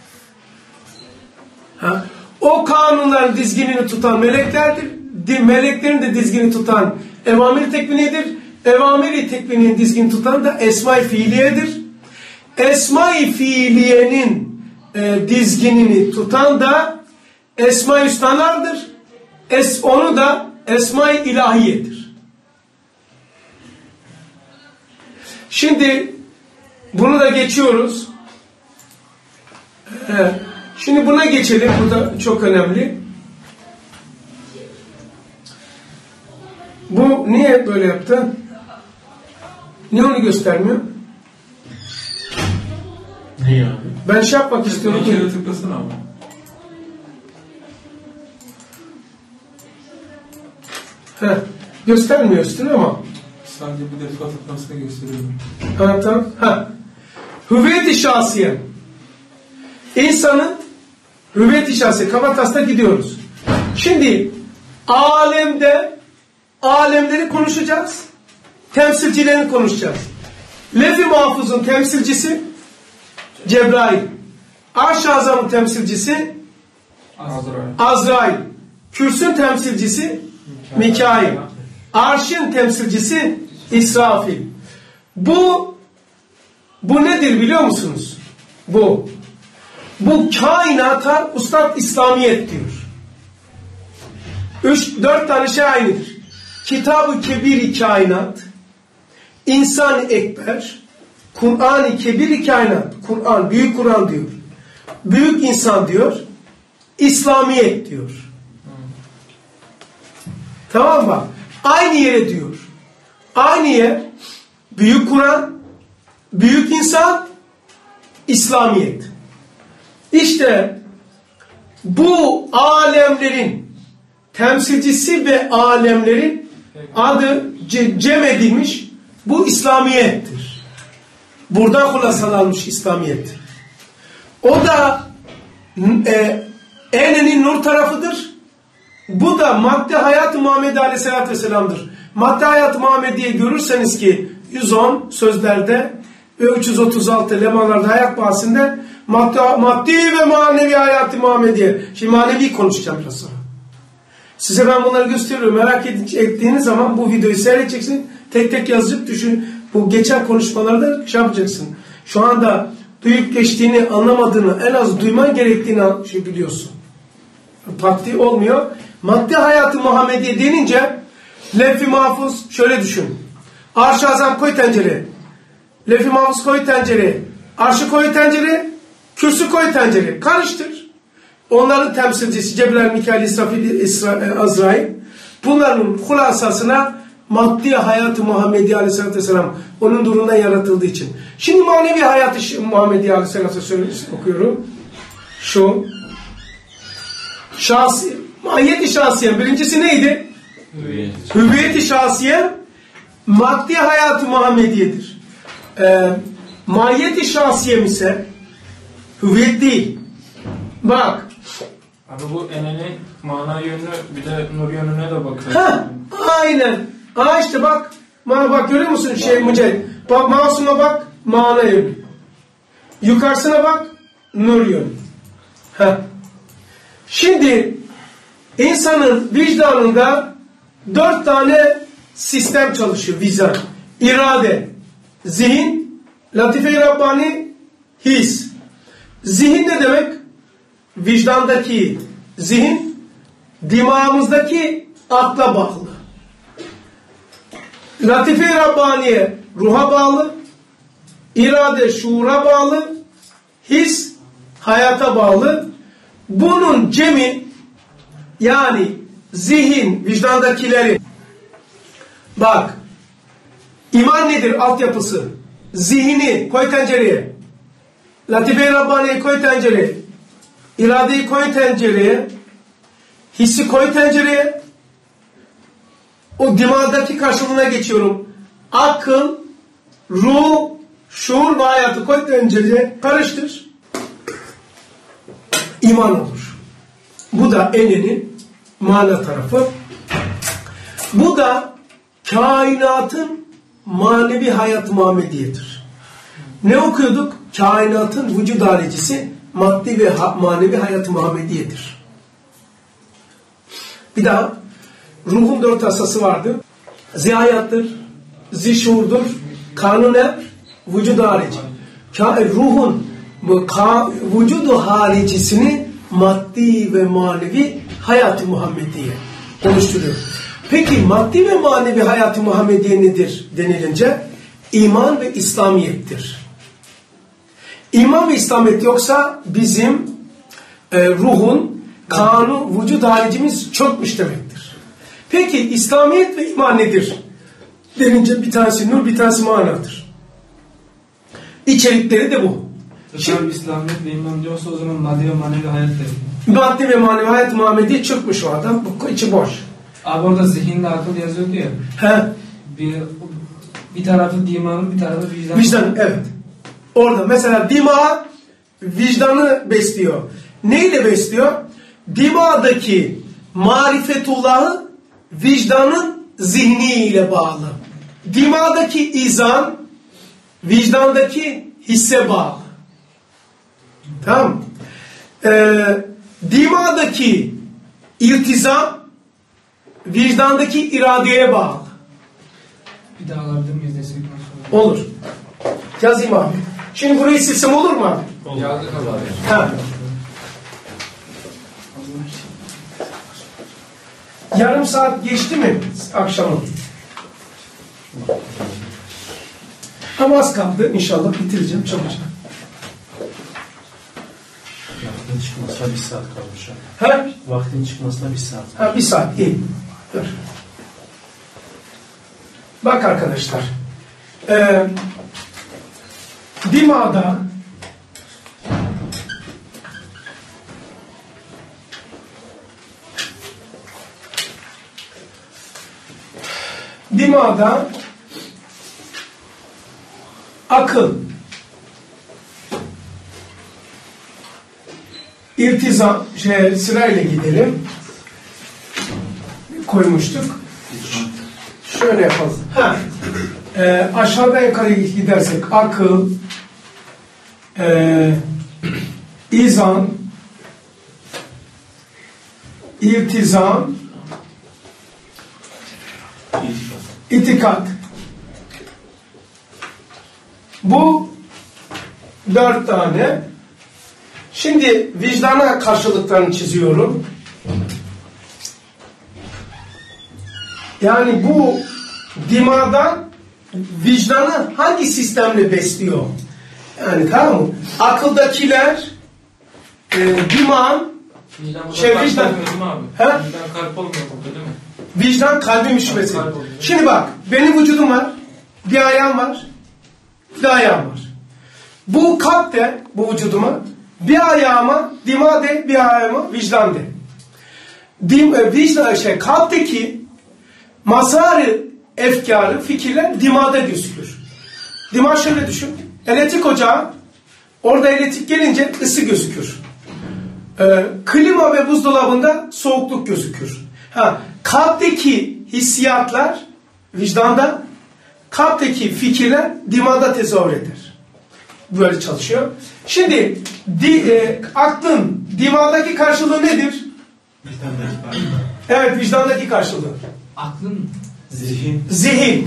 Ha? O kanunların dizginini tutan meleklerdir. Meleklerin de dizgini tutan evamir-i tekviniyedir. Evamir-i tekvinin dizgini tutan da esma-i fiiliyedir. Esma-i fiiliyenin e, dizginini tutan da esma-i hüsnalardır. Es, onu da esma-i ilahiyedir. Şimdi bunu da geçiyoruz. Ee, şimdi buna geçelim. Bu da çok önemli. Bu niye böyle yaptı? Niye onu göstermiyor? Ne ya? Ben şey yapmak istiyorum. Bir kere tıklasana ama. Heh, göstermiyor üstüne ama. Sadece bir defa tıklasına gösteriyorum. Ha, tamam. Ha. Hüviyet-i şahsiye. İnsanın hüviyet-i şahsiye. Kafatas'ta gidiyoruz. Şimdi alemde alemleri konuşacağız. Temsilcilerini konuşacağız. Lef-i Mahfuz'un temsilcisi Cebrail. Arş-ı Azam'ın temsilcisi Azrail. Azrail. Kürsün temsilcisi Mikail. Arşın temsilcisi İsrafil. Bu bu nedir biliyor musunuz? Bu. Bu kainata Ustad İslamiyet diyor. Üç, dört tane şey aynıdır. Kitab-ı Kebir-i Kainat, İnsan-ı Ekber, Kur'an-ı Kebir-i Kainat, Kur'an, Büyük Kur'an diyor. Büyük insan diyor. İslamiyet diyor. Tamam mı? Aynı yere diyor. Aynı yer, Büyük Kur'an, Büyük insan, İslamiyet. İşte bu alemlerin temsilcisi ve alemlerin adı cem edilmiş, bu İslamiyettir. Buradan hulasalanmış İslamiyet. O da e, enenin nur tarafıdır. Bu da madde hayat-ı Muhammed Aleyhisselatü Vesselam'dır. Madde hayat-ı Muhammediye görürseniz ki yüz on sözlerde ve üç yüz otuz altı lemalarda hayat bahsinde maddi, maddi ve manevi hayat-ı Muhammediye. Şimdi manevi konuşacağım biraz sonra. Size ben bunları gösteriyorum. Merak ettiğiniz zaman bu videoyu seyredeceksin. Tek tek yazıp düşün. Bu geçen konuşmalarda şey yapacaksın. Şu anda duyup geçtiğini, anlamadığını, en az duyman gerektiğini şey biliyorsun. Patli olmuyor. Maddi hayatı Muhammediye denince lef-i mahfuz şöyle düşün. Arş-ı azam koy tencereye. Lef-i mahfuz koy tencereye. Arşı koy tencereye. Kürsü koy tencereye. Karıştır. Onların temsilcisi Cebrail, Mikail, İsrafil, İsra, Azrail. Bunların hulasasına maddi hayatı Muhammediye Aleyhisselatü Vesselam onun durumunda yaratıldığı için. Şimdi manevi hayatı Muhammediye Aleyhisselatü Vesselam okuyorum. Şu. Şahsi, mahiyeti şahsiyen. Birincisi neydi? Hüviyet. Hüviyeti şahsiyen maddi hayatı Muhammediye'dir. Ee, mahiyeti şahsiyen ise hüviyet değil. Bak. Abi bu enenin mana yönü bir de nur yönüne de bakıyor. Ha, aynen. Aa işte bak. Ma bak görüyor musun şey Mücahit? Bak masuma bak. Mana yönü. Yukarısına bak. Nur yönü. Ha. Şimdi insanın vicdanında dört tane sistem çalışıyor. Vicdan. İrade, zihin, latife-i Rabbani, his. Zihin ne demek? Vicdandaki zihin, dimağımızdaki akla bağlı. Latife-i Rabbaniye ruha bağlı, irade şuura bağlı, his hayata bağlı. Bunun cemi yani zihin, vicdandakileri bak iman nedir? Altyapısı. Zihni koy tencereye. Latife-i Rabbani'yi koy tencereye. İradeyi koy tencereye. Hissi koy tencereye. O dimağdaki karşılığına geçiyorum. Akıl, ruh, şuur ve hayatı koy tencereye. Karıştır. İman olur. Bu da enenin mana tarafı. Bu da kainatın manevi hayat Muhammediye'dir. Ne okuyorduk? Kainatın vücud harecisi maddi ve ha manevi hayat Muhammediye'dir. Bir daha ruhun dört asası vardı. Zihayattır, zişurdur, kanune, vücud harici. Ruhun bu vücudu haricisini maddi ve manevi hayat-ı Muhammediye oluşturuyor. Peki maddi ve manevi hayat-ı Muhammediye nedir denilince iman ve İslamiyettir. İman ve İslamiyet yoksa bizim e, ruhun, kanun, vücut haricimiz çökmüş demektir. Peki İslamiyet ve iman nedir denince bir tanesi nur, bir tanesi manadır. İçerikleri de bu. Şimdi İslamiyet ve iman diyorsa o zaman maddi ve manevi hayat derim. Maddi ve manevi hayat Muhammediye çökmüş o adam. Bu içi boş. Abi orada zihinle akıl yazıyordu ya. He. Bir, bir tarafı dimanın, bir tarafı vicdan. Vicdan, evet. Orada mesela dima vicdanı besliyor. Neyle besliyor? Dimadaki marifetullahı vicdanın zihniyle bağlı. Dimadaki izan vicdandaki hisse bağlı. Tamam. Ee, dimadaki iltizam vicdandaki iradeye bağlı. Bir daha alabilir miyiz desek nasıl olur? Olur. Yazayım abi. Şimdi burayı silsem olur mu abi? Yazdık abi. Ha. Yarım saat geçti mi akşamın? Ama az kaldı. İnşallah bitireceğim çabucak. Vaktin çıkmasına bir saat kalmış. Ha? Vaktin çıkmasına bir saat. Ha bir saat iyi. Dur. Bak arkadaşlar. Ee, dimağda dimağda akıl, irtizam, şey, sırayla gidelim. Koymuştuk. Şöyle yapalım. Ha. Ee, aşağıdan yukarı gidersek akıl, e, izan, irtizam, itikat. Bu dört tane. Şimdi vicdana karşılıklarını çiziyorum. Yani bu dimağdan vicdanı hangi sistemle besliyor? Yani tamam mı? Akıldakiler e, dimağın Vicdan burada şey kalp vicdan. olmuyor değil mi abi? He? Vicdan kalp olmuyor burada değil mi? Vicdan kalbin üşümesi. Kalp oluyor. Şimdi bak, benim vücudum var, bir ayağım var, bir ayağım var. Bu kalp de, bu vücuduma, bir ayağıma dima de, bir ayağıma vicdan de. Dim, e, vicdan, şey, kalpteki mazharı, efkarı, fikirler dimada gözükür. Dima şöyle düşün, elektrik ocağı, orada elektrik gelince ısı gözükür. Ee, klima ve buzdolabında soğukluk gözükür. Ha, kalpteki hissiyatlar vicdanda, kalpteki fikirler dimada tezahür eder. Böyle çalışıyor. Şimdi di, e, aklın dimadaki karşılığı nedir? Vicdandaki Evet, vicdandaki karşılığı. Aklın zihin. Zihin.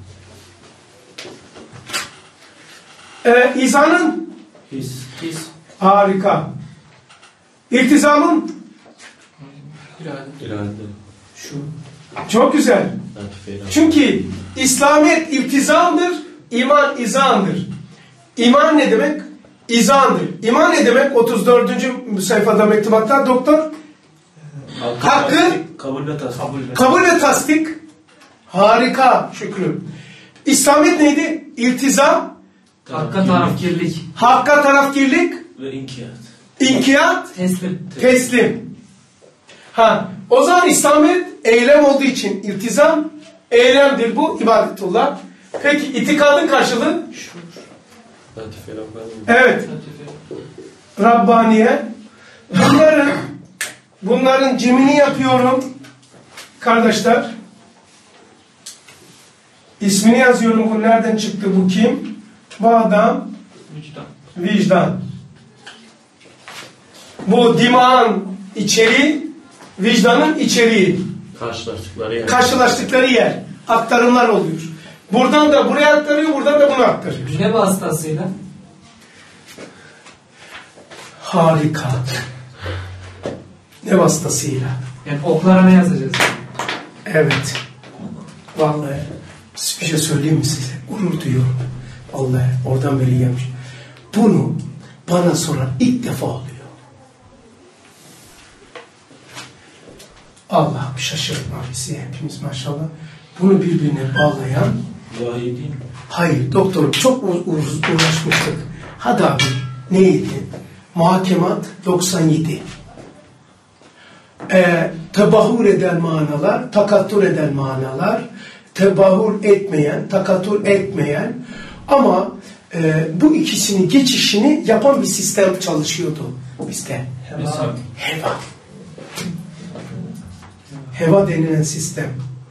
Ee, izanın His. His. harika. İltizamın İrade. İrade. şu. Çok güzel. Latife. Çünkü İslamiyet iltizamdır, iman izandır. İman ne demek? İzandır. İman ne demek? otuz dördüncü sayfada mektubatta doktor hakkı, Kabul ve tasdik. kabul ve tasdik. Harika Şükrü. İslamiyet neydi? İltizam, hakka tarafkirlik, hakka tarafkirlik, Ve inkiyat. inkiyat, teslim. teslim. Ha, o zaman İslamiyet eylem olduğu için iltizam, eylemdir bu, ibadetullah. Peki itikadın karşılığı? Latife. Rabbani. Evet. Rabbaniye. Bunların bunların cimini yapıyorum. Kardeşler. İsmini yazıyorum. Bu nereden çıktı, bu kim? Bu adam Vicdan. vicdan. Bu dimağın içeriği, vicdanın içeriği. Karşılaştıkları yer. Karşılaştıkları yer. Aktarımlar oluyor. Buradan da buraya aktarıyor, buradan da bunu aktarıyor. Ne vasıtasıyla? Harika. Ne vasıtasıyla? Yani oklara ne yazacağız? Evet. Vallahi bir şey söyleyeyim mi size? Gurur duyuyorum. Vallahi oradan beri gelmiş. Bunu bana soran ilk defa oluyor. Allah'ım şaşırtma bizi hepimiz maşallah. Bunu birbirine bağlayan, Vahiy değil mi? hayır doktorum çok uğraşmıştık. Hadi abi neydi? Muhakemat doksan yedi. Ee, tebahur eden manalar, takattur eden manalar, tebahur etmeyen, takattur etmeyen ama e, bu ikisini geçişini yapan bir sistem çalışıyordu bizde. Heva. Heva. Heva denilen sistem.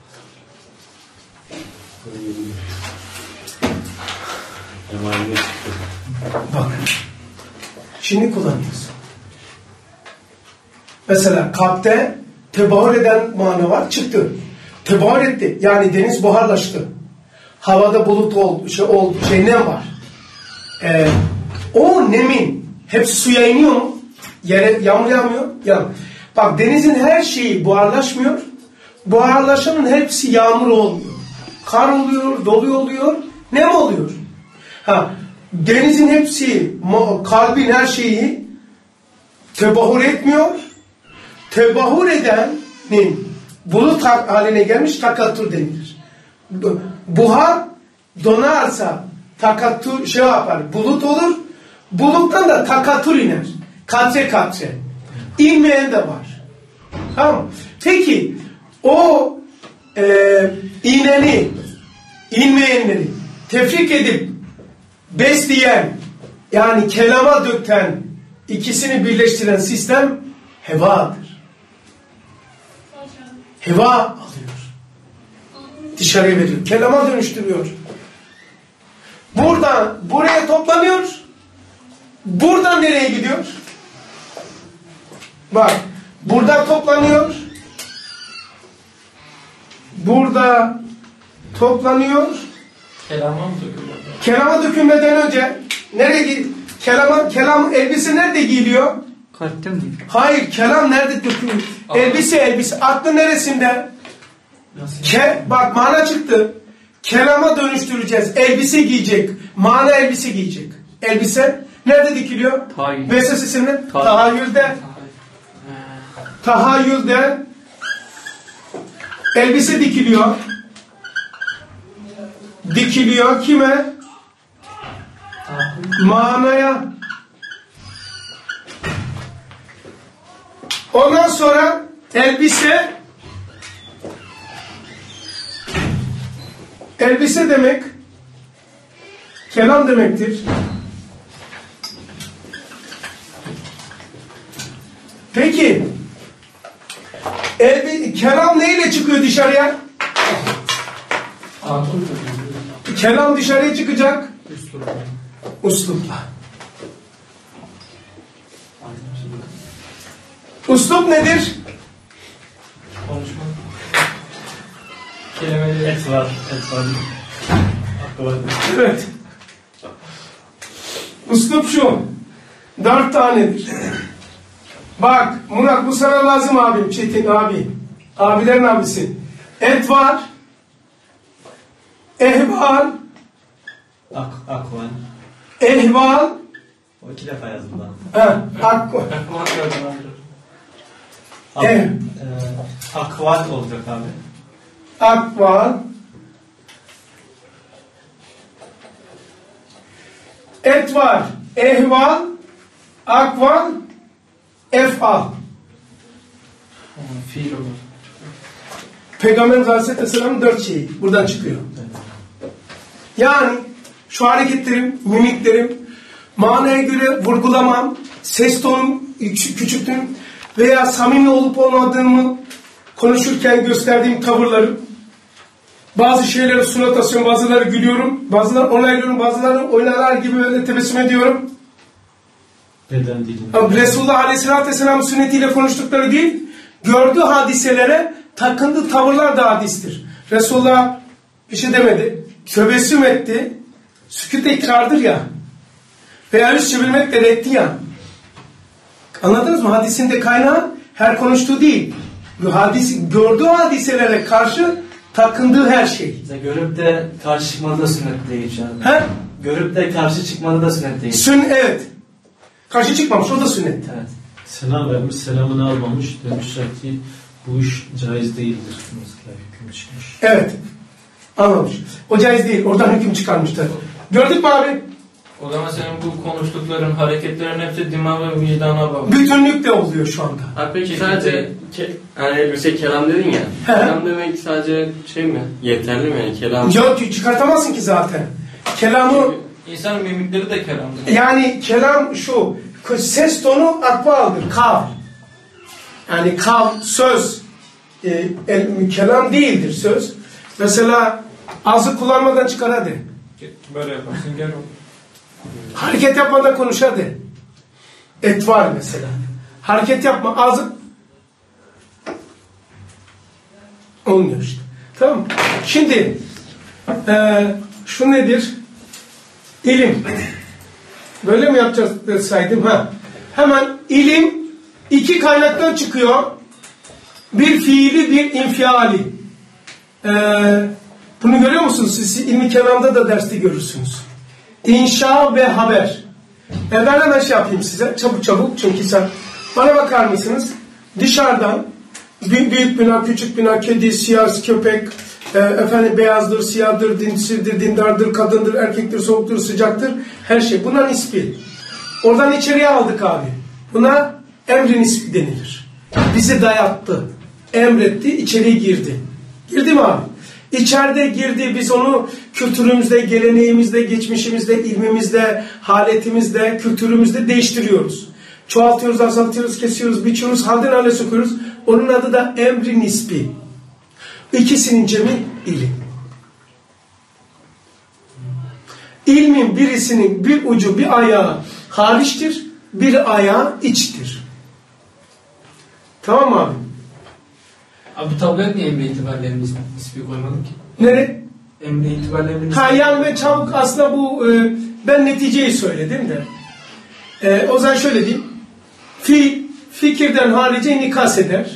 Emanet çıktı. Bak. Şimdi kullanıyoruz. Mesela kalpte tebahür eden mana var, çıktı. Tebahür etti. Yani deniz buharlaştı. Havada bulut oldu, şey oldu, şey nem var. Ee, o nemin hepsi suya iniyor mu? Yere yağmur yağmıyor. Ya. Bak denizin her şeyi buharlaşmıyor. buharlaşanın hepsi yağmur olmuyor. Kar oluyor, dolu oluyor, nem oluyor. Ha, denizin hepsi, kalbin her şeyi tebahur etmiyor. Tebahur edenin bulut haline gelmiş takattur denilir. Buhar donarsa takattur şey yapar, bulut olur. Buluttan da takattur iner. Katre katre. İnmeyen de var. Tamam. Peki o e, ineni, inmeyenleri tefrik edip besleyen, yani kelama döken, ikisini birleştiren sistem hevadır. Heva alıyor. Dışarıya veriyor. Kelama dönüştürüyor. Buradan buraya toplanıyor. Buradan nereye gidiyor? Bak. Burada toplanıyor. Burada toplanıyor. Kelama mı dökülüyor? Kelama dökülmeden önce nereye gidiyor? Kelama, kelam elbise nerede giyiliyor? Kalpte mi? Hayır, kelam nerede dökülüyor? Elbise elbise. Aklı neresinde? Ke, bak mana çıktı. Kelama dönüştüreceğiz. Elbise giyecek. Mana elbise giyecek. Elbise nerede dikiliyor? Tahayyül. Vesvesesinin tahayyülde. Tahayyülde elbise dikiliyor. Dikiliyor kime? Manaya. Ondan sonra elbise elbise demek kelam demektir. Peki elbi, kelam neyle çıkıyor dışarıya? Kelam dışarıya çıkacak. Uslupla. Uslup nedir? Konuşma. Kelimeleri. Et var, et var. Hakkı var. Evet. Uslup şu. Dört tanedir. Bak Murat, bu sana lazım abim. Çetin abi. Abilerin abisi. Et var. Ehval. Ak, akvan. Ehval. O iki defa yazdım He. Ak. Ak, Eh. e, akvat olacak abi. Akval. Et var. Ehval. Akval. Efal. Fiil olur. Peygamberimiz Aleyhisselam'ın dört şeyi buradan çıkıyor. Yani şu hareketlerim, mimiklerim, manaya göre vurgulamam, ses tonum, küçültüm veya samimi olup olmadığımı konuşurken gösterdiğim tavırlarım, bazı şeylere surat asıyorum, bazıları gülüyorum, bazıları onaylıyorum, bazıları oynalar gibi böyle tebessüm ediyorum. Beden dili. Resulullah Aleyhisselatü Vesselam'ın sünnetiyle konuştukları değil, gördüğü hadiselere takındığı tavırlar da hadistir. Resulullah bir şey demedi, tebessüm etti, sükût ikrardır ya, veya yüz çevirmek de reddi ya. Anladınız mı? Hadisin de kaynağı her konuştuğu değil. Hadis, gördüğü hadiselere karşı takındığı her şey. Mesela görüp de karşı çıkmanı da sünnet değil yani. He? Görüp de karşı çıkmanı da sünnet değil. Sün, evet. Karşı çıkmamış, o da sünnet. Evet. Selam vermiş, selamını almamış. Demişler ki bu iş caiz değildir. Mesela hüküm çıkmış. Evet. Anlamış. O caiz değil. Oradan hüküm çıkarmışlar. Gördük mü abi? O zaman senin bu konuştukların, hareketlerin hepsi dima ve vicdana bağlı. Bütünlük de oluyor şu anda. Abi peki sadece ke, hani elbise kelam dedin ya. He. Kelam demek sadece şey mi? Yeterli mi yani kelam? Yok, çıkartamazsın ki zaten. Kelamı, İnsanın mimikleri de kelamdır. yani kelam şu, ses tonu akvaldır, kav. Yani kav, söz, e, el, kelam değildir söz. Mesela ağzı kullanmadan çıkar hadi. Böyle yaparsın, gel oğlum. Hareket yapmadan konuş hadi. Et var mesela. Hareket yapma, ağzı... Olmuyor işte. Tamam mı? Şimdi e, şu nedir? İlim. Böyle mi yapacağız desaydım? Ha. Hemen ilim iki kaynaktan çıkıyor. Bir fiili, bir infiali. Ee, bunu görüyor musunuz? Siz ilmi kelamda da derste görürsünüz. İnşa ve haber. E ben hemen şey yapayım size. Çabuk çabuk. Çünkü sen bana bakar mısınız? Dışarıdan büyük bina, küçük bina, kedi, siyah, köpek, e, efendim beyazdır, siyahdır, dinsizdir, dindardır, kadındır, erkektir, soğuktur, sıcaktır. Her şey. Buna nispi. Oradan içeriye aldık abi. Buna emri nispi denilir. Bizi dayattı. Emretti, içeri girdi. Girdi mi abi? İçeride girdi, biz onu kültürümüzde, geleneğimizde, geçmişimizde, ilmimizde, haletimizde, kültürümüzde değiştiriyoruz. Çoğaltıyoruz, azaltıyoruz, kesiyoruz, biçiyoruz, halden hale sokuyoruz. Onun adı da emri nispi. İkisinin cemi ilim. İlmin birisinin bir ucu, bir ayağı hariçtir, bir ayağı içtir. Tamam mı abi? Abi tabloya niye emre itibarlarını nispi koymadık ki? Nere? Emre itibarlarını nispi. Ha yani ben çabuk aslında bu e, ben neticeyi söyledim de. E, o zaman şöyle diyeyim. Fi, fikirden harici inikas eder.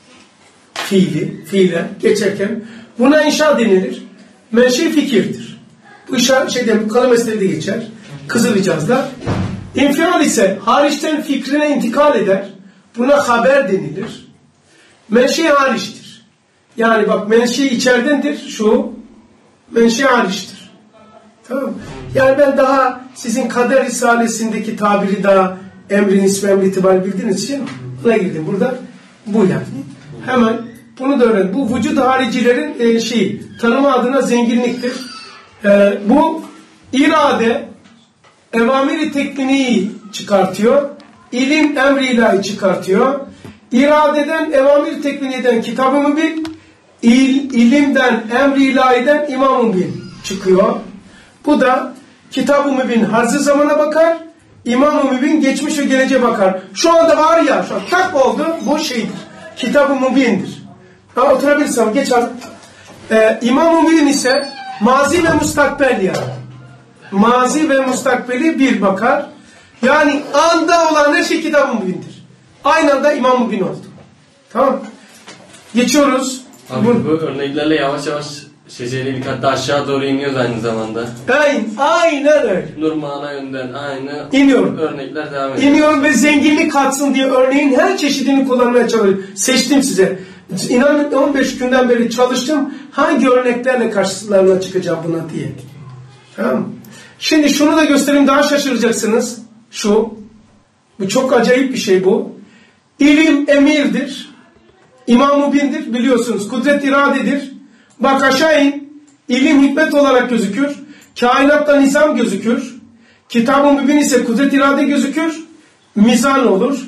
Fiili, fiilen geçerken. Buna inşa denilir. Menşe fikirdir. Bu inşa şeyden kalem mesleği de geçer. Kızılcazlar. İnfial ise hariçten fikrine intikal eder. Buna haber denilir. Menşe hariçtir. Yani bak menşe içeridendir şu. Menşe hariçtir. Tamam mı? Yani ben daha sizin kader risalesindeki tabiri daha emri nisbi emri itibar bildiğiniz için buna girdim. Burada bu yani. Hemen bunu da öğren. Bu vücud haricilerin e, şeyi, tanımı adına zenginliktir. E, bu irade evamiri tekviniyi çıkartıyor. İlim emri ilahi çıkartıyor. İradeden evamir tekviniden kitab-ı mübin, il, ilimden emri ilahiden imam-ı mübin çıkıyor. Bu da kitab-ı mübin hazır zamana bakar, imam-ı mübin geçmiş ve geleceğe bakar. Şu anda var ya, şu an tak oldu, bu şeydir. Kitab-ı mübindir. Ha, oturabilirsem geç artık. Ee, imam-ı mübin ise mazi ve mustakbel yani. Mazi ve mustakbeli bir bakar. Yani anda olan her şey kitab-ı mübindir. Aynı anda İmam Mübin oldu. Tamam. Geçiyoruz. Abi bu, bu örneklerle yavaş yavaş şeceri hatta aşağı doğru iniyoruz aynı zamanda. Aynen, aynen öyle. Nur mana yönden aynı İniyorum. örnekler devam ediyor. İniyorum ve zenginlik katsın diye örneğin her çeşidini kullanmaya çalışıyorum. Seçtim size. İnanın on beş günden beri çalıştım. Hangi örneklerle karşılarına çıkacağım buna diye. Tamam. Şimdi şunu da göstereyim, daha şaşıracaksınız. Şu. Bu çok acayip bir şey bu. İlim emirdir. İmam-ı Mübin'dir. Biliyorsunuz. Kudret iradedir. Bak aşağı in. İlim hikmet olarak gözükür. Kainatta nizam gözükür. Kitab-ı Mübin ise kudret irade gözükür. Mizan olur.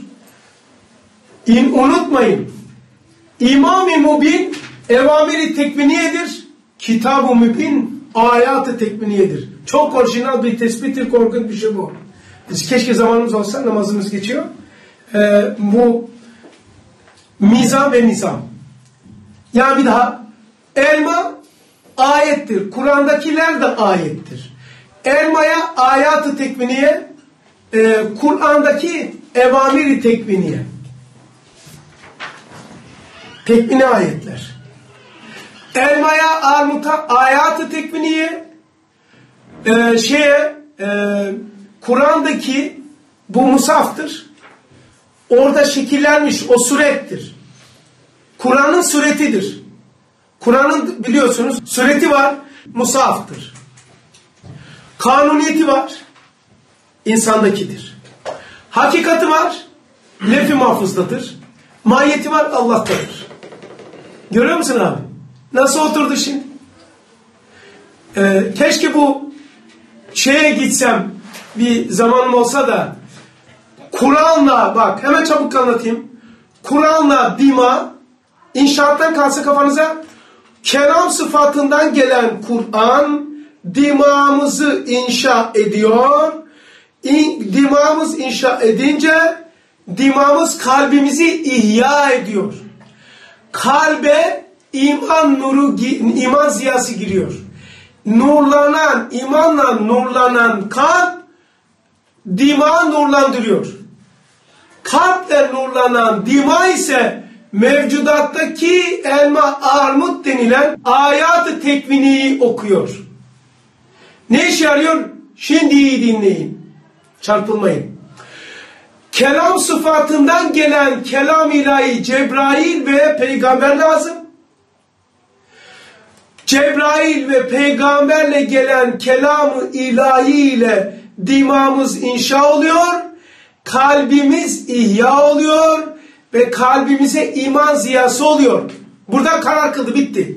İn, unutmayın. İmam-ı Mübin evamiri tekviniyedir. Kitab-ı Mübin ayat-ı tekviniyedir. Çok orijinal bir tespittir. Korkunç bir şey bu. Biz keşke zamanımız olsa, namazımız geçiyor. Ee, bu mizan ve nizam. Yani bir daha elma ayettir. Kur'an'dakiler de ayettir. Elmaya ayat-ı tekviniye, e, Kur'an'daki evamiri tekviniye. Tekvini ayetler. Elmaya, armuta ayat-ı tekviniye, e, şeye e, Kur'an'daki bu musaftır. Orada şekillenmiş o surettir. Kur'an'ın suretidir. Kur'an'ın biliyorsunuz sureti var, musaftır. Kanuniyeti var, insandakidir. Hakikati var, lef-i mahfuzdadır. Mahiyeti var, Allah'tadır. Görüyor musun abi? Nasıl oturdu şimdi? Ee, keşke bu şeye gitsem, bir zamanım olsa da Kur'an'la, bak hemen çabuk anlatayım. Kur'an'la dima, inşaattan kalsa kafanıza, kelam sıfatından gelen Kur'an dimağımızı inşa ediyor. İn, dimağımız inşa edince dimağımız kalbimizi ihya ediyor. Kalbe iman nuru, iman ziyası giriyor. Nurlanan, imanla nurlanan kalp dimağı nurlandırıyor. Kalple nurlanan dima ise mevcudattaki elma, armut denilen ayat-ı tekviniyi okuyor. Ne işe yarıyor? Şimdi iyi dinleyin. Çarpılmayın. Kelam sıfatından gelen kelam ilahi Cebrail ve peygamber lazım. Cebrail ve peygamberle gelen kelam-ı ilahi ile dimağımız inşa oluyor. Kalbimiz ihya oluyor. Ve kalbimize iman ziyası oluyor. Burada karar kıldı, bitti.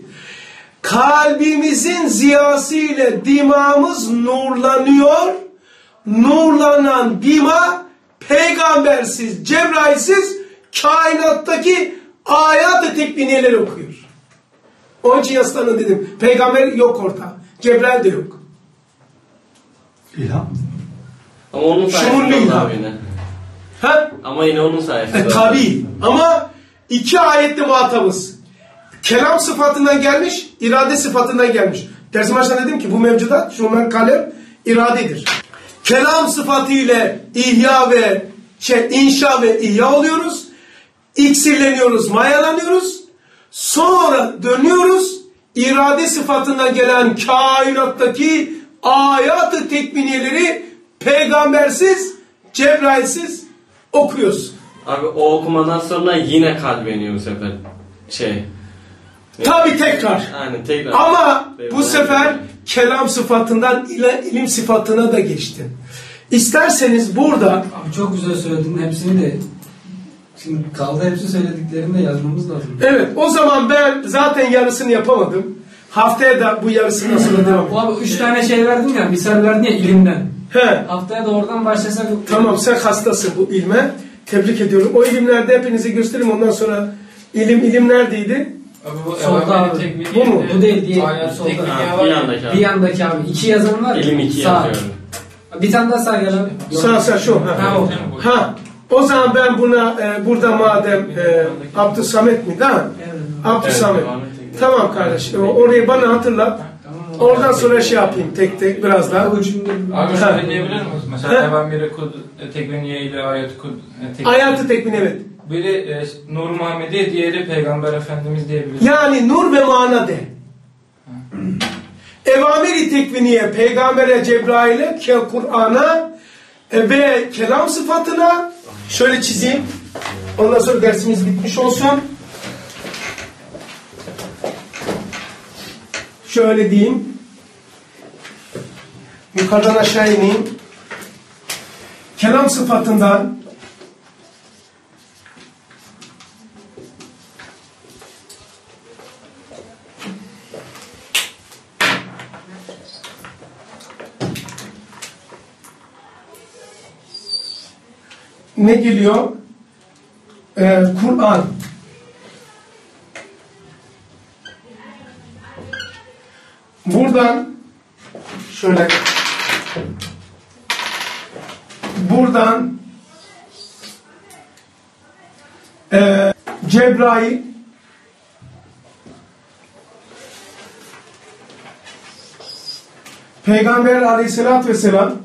Kalbimizin ziyası ile dimağımız nurlanıyor. Nurlanan dima peygambersiz, Cebrailsiz kainattaki ayat-ı tekviniyeleri okuyor. Onun için yaslanın dedim. Peygamber yok orada. Cebrail de yok. İlham. Ama onun sayesinde oldu abi yine. Ha? Ama yine onun sayesinde. E, tabii. Ama iki ayette muhatabız. Kelam sıfatından gelmiş, irade sıfatından gelmiş. Dersim başında dedim ki bu mevcudat, şundan kalem iradedir. Kelam sıfatı ile ihya ve şey, inşa ve ihya oluyoruz. İksirleniyoruz, mayalanıyoruz. Sonra dönüyoruz. İrade sıfatından gelen kainattaki ayat-ı tekviniyeleri peygambersiz, Cebrailsiz okuyoruz. Abi o okumadan sonra yine kalbeniyor bu sefer. Şey. Tabi tekrar. Yani tekrar. Ama bu sefer kelam sıfatından ilim sıfatına da geçti. İsterseniz burada... Abi çok güzel söyledin hepsini de. Şimdi kaldı hepsi söylediklerini de yazmamız lazım. Evet, o zaman ben zaten yarısını yapamadım. Haftaya da bu yarısını sonra devam edelim. Abi üç tane şey verdin ya, misal verdin ya ilimden. He. Haftaya da oradan başlasak... Tamam, sen hastasın bu ilme. Tebrik ediyorum. O ilimlerde hepinize göstereyim, ondan sonra ilim ilim neredeydi? Abi bu Solda abi. Bu mu? Bu değil diye. Ayet Solda. Ha, bir yandaki abi. Bir yandaki abi. İki yazan var ya. İlim iki sağ. yazıyorum. Bir tane daha sağ gel abi. Sağ sağ şu. Ha. Ha, o. Ha. O zaman ben buna e, burada madem e, Abdüsamet mi? Değil mi? Evet. Abdüsamet. Evet, devam et. Tamam kardeş. O- Orayı bana hatırlat. Oradan sonra şey yapayım tek tek biraz daha. Abi Ha. şöyle diyebilir miyiz? Mesela Ha. Evan biri kud, tekviniye ile ayet kud, tek, Hayatı tekmin, evet. biri e, Nur Muhammedi, diğeri Peygamber Efendimiz diyebiliriz. Yani nur ve mana de. Evamiri tekviniye, peygambere, Cebrail'e, Kur'an'a e, ve kelam sıfatına şöyle çizeyim. Ondan sonra dersimiz bitmiş olsun. Şöyle diyeyim. Yukarıdan aşağı ineyim. Kelam sıfatından ne geliyor? Ee, Kur'an. Buradan şöyle buradan e, Cebrail Peygamber Aleyhisselatü Vesselam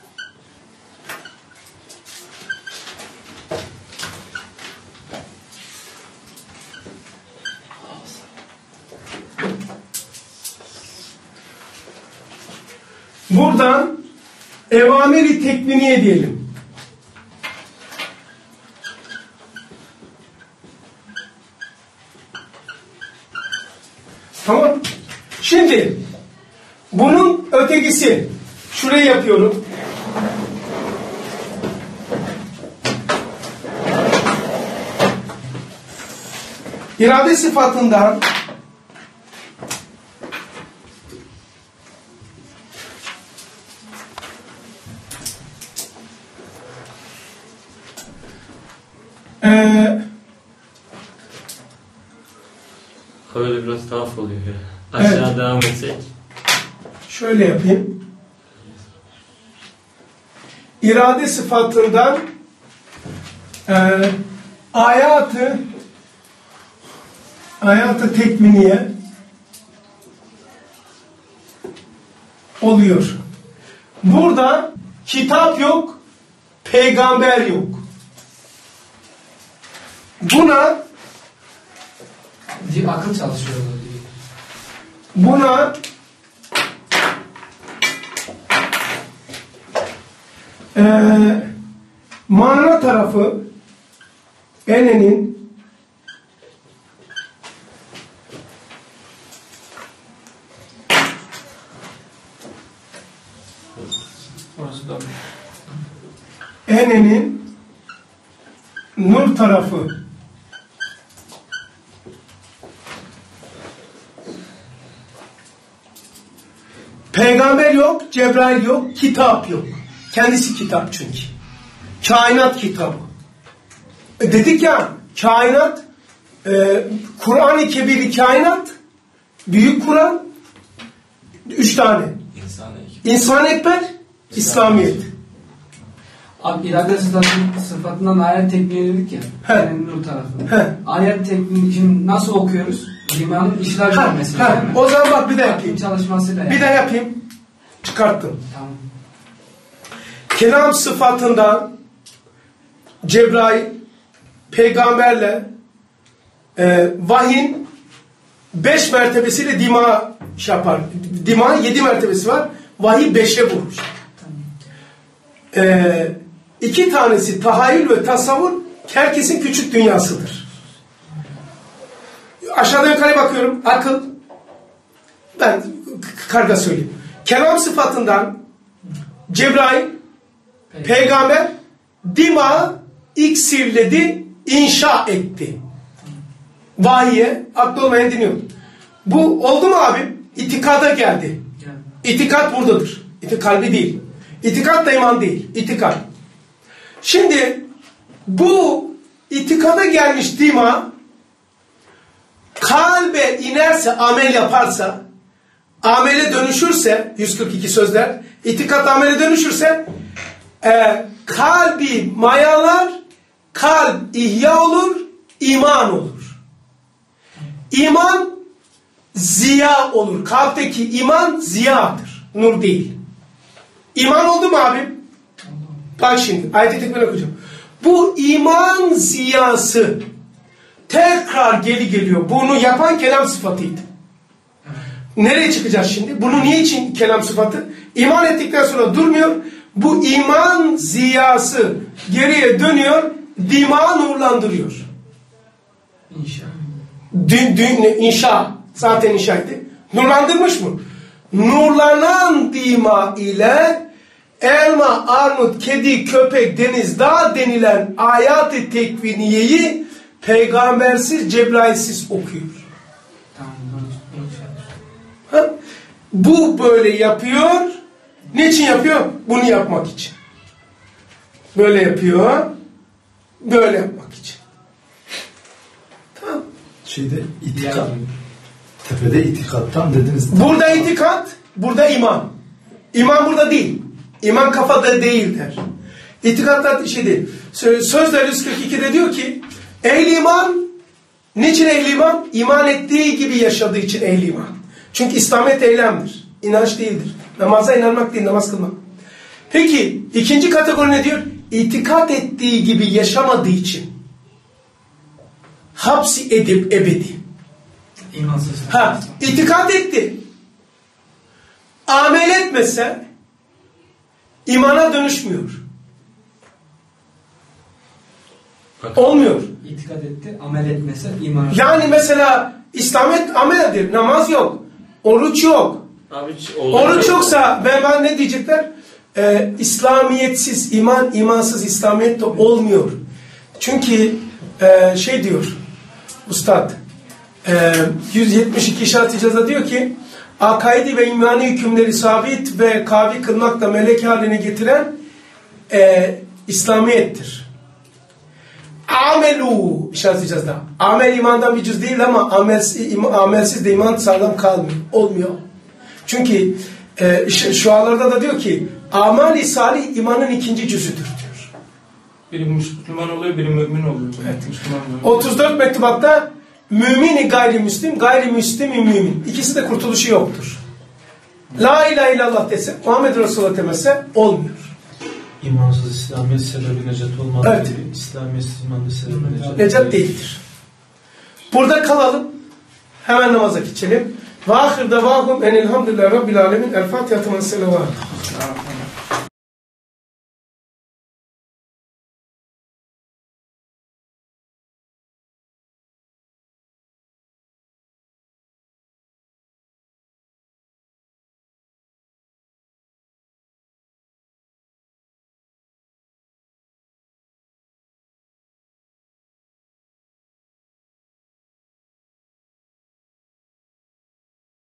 buradan evamiri tekviniye diyelim. Tamam. Şimdi bunun ötekisi, şurayı yapıyorum. İrade sıfatından Ee, Böyle biraz tuhaf oluyor ya. Aşağı Evet. devam etsek. şöyle yapayım. İrade sıfatından e, hayatı hayatı tekminiye oluyor. Burada kitap yok, peygamber yok. Buna Bir akıl çalışıyor orada diyor. Buna e, mana tarafı enenin Orası da enenin nur tarafı peygamber yok, Cebrail yok, kitap yok. Kendisi kitap çünkü. Kainat kitabı. E dedik ya, kainat e, Kur'an-ı Kebir kainat, büyük Kur'an, üç tane. İnsan Ekber, İslamiyet. Abi irade sıfatın, sıfatından ayet tekniği dedik ya. He. Yani nur tarafı. He. Ayet tekniği şimdi nasıl okuyoruz? İmanın işler Ha, görmesi. ha. değil mi? O zaman bak bir de yapayım. Aklın çalışmasıyla yani. Bir de yapayım. Çıkarttım. Tamam. Kelam sıfatından Cebrail peygamberle e, vahyin beş mertebesiyle dima şey yapar. Dima'nın yedi mertebesi var. Vahiy beşe vurur. E, iki tanesi tahayyül ve tasavvur herkesin küçük dünyasıdır. Aşağıdan yukarı bakıyorum. Akıl. Ben karga söyleyeyim. Kelam sıfatından Cebrail peygamber dima iksirledi, inşa etti. Vahiye, aklı olmayan dinliyor. Bu oldu mu abi? İtikada geldi. İtikat buradadır. İtik kalbi değil. İtikat da iman değil. İtikat. Şimdi bu itikada gelmiş dima kalbe inerse, amel yaparsa, amele dönüşürse, yüz kırk iki sözler, itikat amele dönüşürse e, kalbi mayalar, kalp ihya olur, iman olur. İman ziya olur. Kalpteki iman ziyadır. Nur değil. İman oldu mu abi? Bak şimdi ayet-i tekmil okuyacağım. Bu iman ziyası tekrar geri geliyor. Bunu yapan kelam sıfatıydı. Nereye çıkacağız şimdi? Bunu niye için kelam sıfatı? İman ettikten sonra durmuyor. Bu iman ziyası geriye dönüyor. Dima nurlandırıyor. İnşa. Dün, dün, inşa. Zaten inşaydı. Nurlandırmış mı? Nurlanan dima ile elma, armut, kedi, köpek, deniz, dağ denilen ayat-ı tekviniyeyi peygambersiz, Cebrailsiz okuyor. Tamam. Doğru, doğru. Ha? Bu böyle yapıyor. Niçin yapıyor? Bunu yapmak için. Böyle yapıyor. Böyle yapmak için. Tamam. Şeyde itikat. Tepede itikattan dediniz. Burada itikat, burada iman. İman burada değil. İman kafada değildir. İtikatlar şey değil. Sözler yüz kırk ikide diyor ki ehl-i iman, niçin ehl-i iman? İman ettiği gibi yaşadığı için ehl-i iman. Çünkü İslamiyet eylemdir. İnanç değildir. Namaza inanmak değil, namaz kılmak. Peki ikinci kategori ne diyor? İtikat ettiği gibi yaşamadığı için hapsi edip ebedi. İmansız. Ha, itikat etti. Amel etmese imana dönüşmüyor. Olmuyor. İtikad etti, amel etmese iman. Yani mesela İslamiyet ameldir. Namaz yok. Oruç yok. Abi, Oruç yoksa ben, ben ne diyecekler? Ee, İslamiyetsiz iman, imansız İslamiyet de olmuyor. Çünkü e, şey diyor Ustad e, yüz yetmiş iki şart icaza diyor ki akaidi ve imani hükümleri sabit ve kavi kılmakla melek haline getiren e, İslamiyettir. Amelu işaret icazda. Amel imandan bir cüz değil ama amelsiz, im, amelsiz de iman sağlam kalmıyor. Olmuyor. Çünkü e, şualarda da diyor ki amali salih imanın ikinci cüzüdür diyor. Biri Müslüman oluyor, biri mümin oluyor. Evet. Müslüman oluyor. otuz dört mektubatta mümini gayrimüslim, gayrimüslimi mümin. İkisi de kurtuluşu yoktur. La ilahe illallah dese, Muhammed Resulullah demese olmuyor. İmansız İslamiyet sebebi necat olmadı. Evet. İslamiyetsiz imanlı sebebi necat, Necat değildir. Burada kalalım. Hemen namaza geçelim. Ve ahir devahum enilhamdülillah rabbil alemin. El Fatiha ve selavat.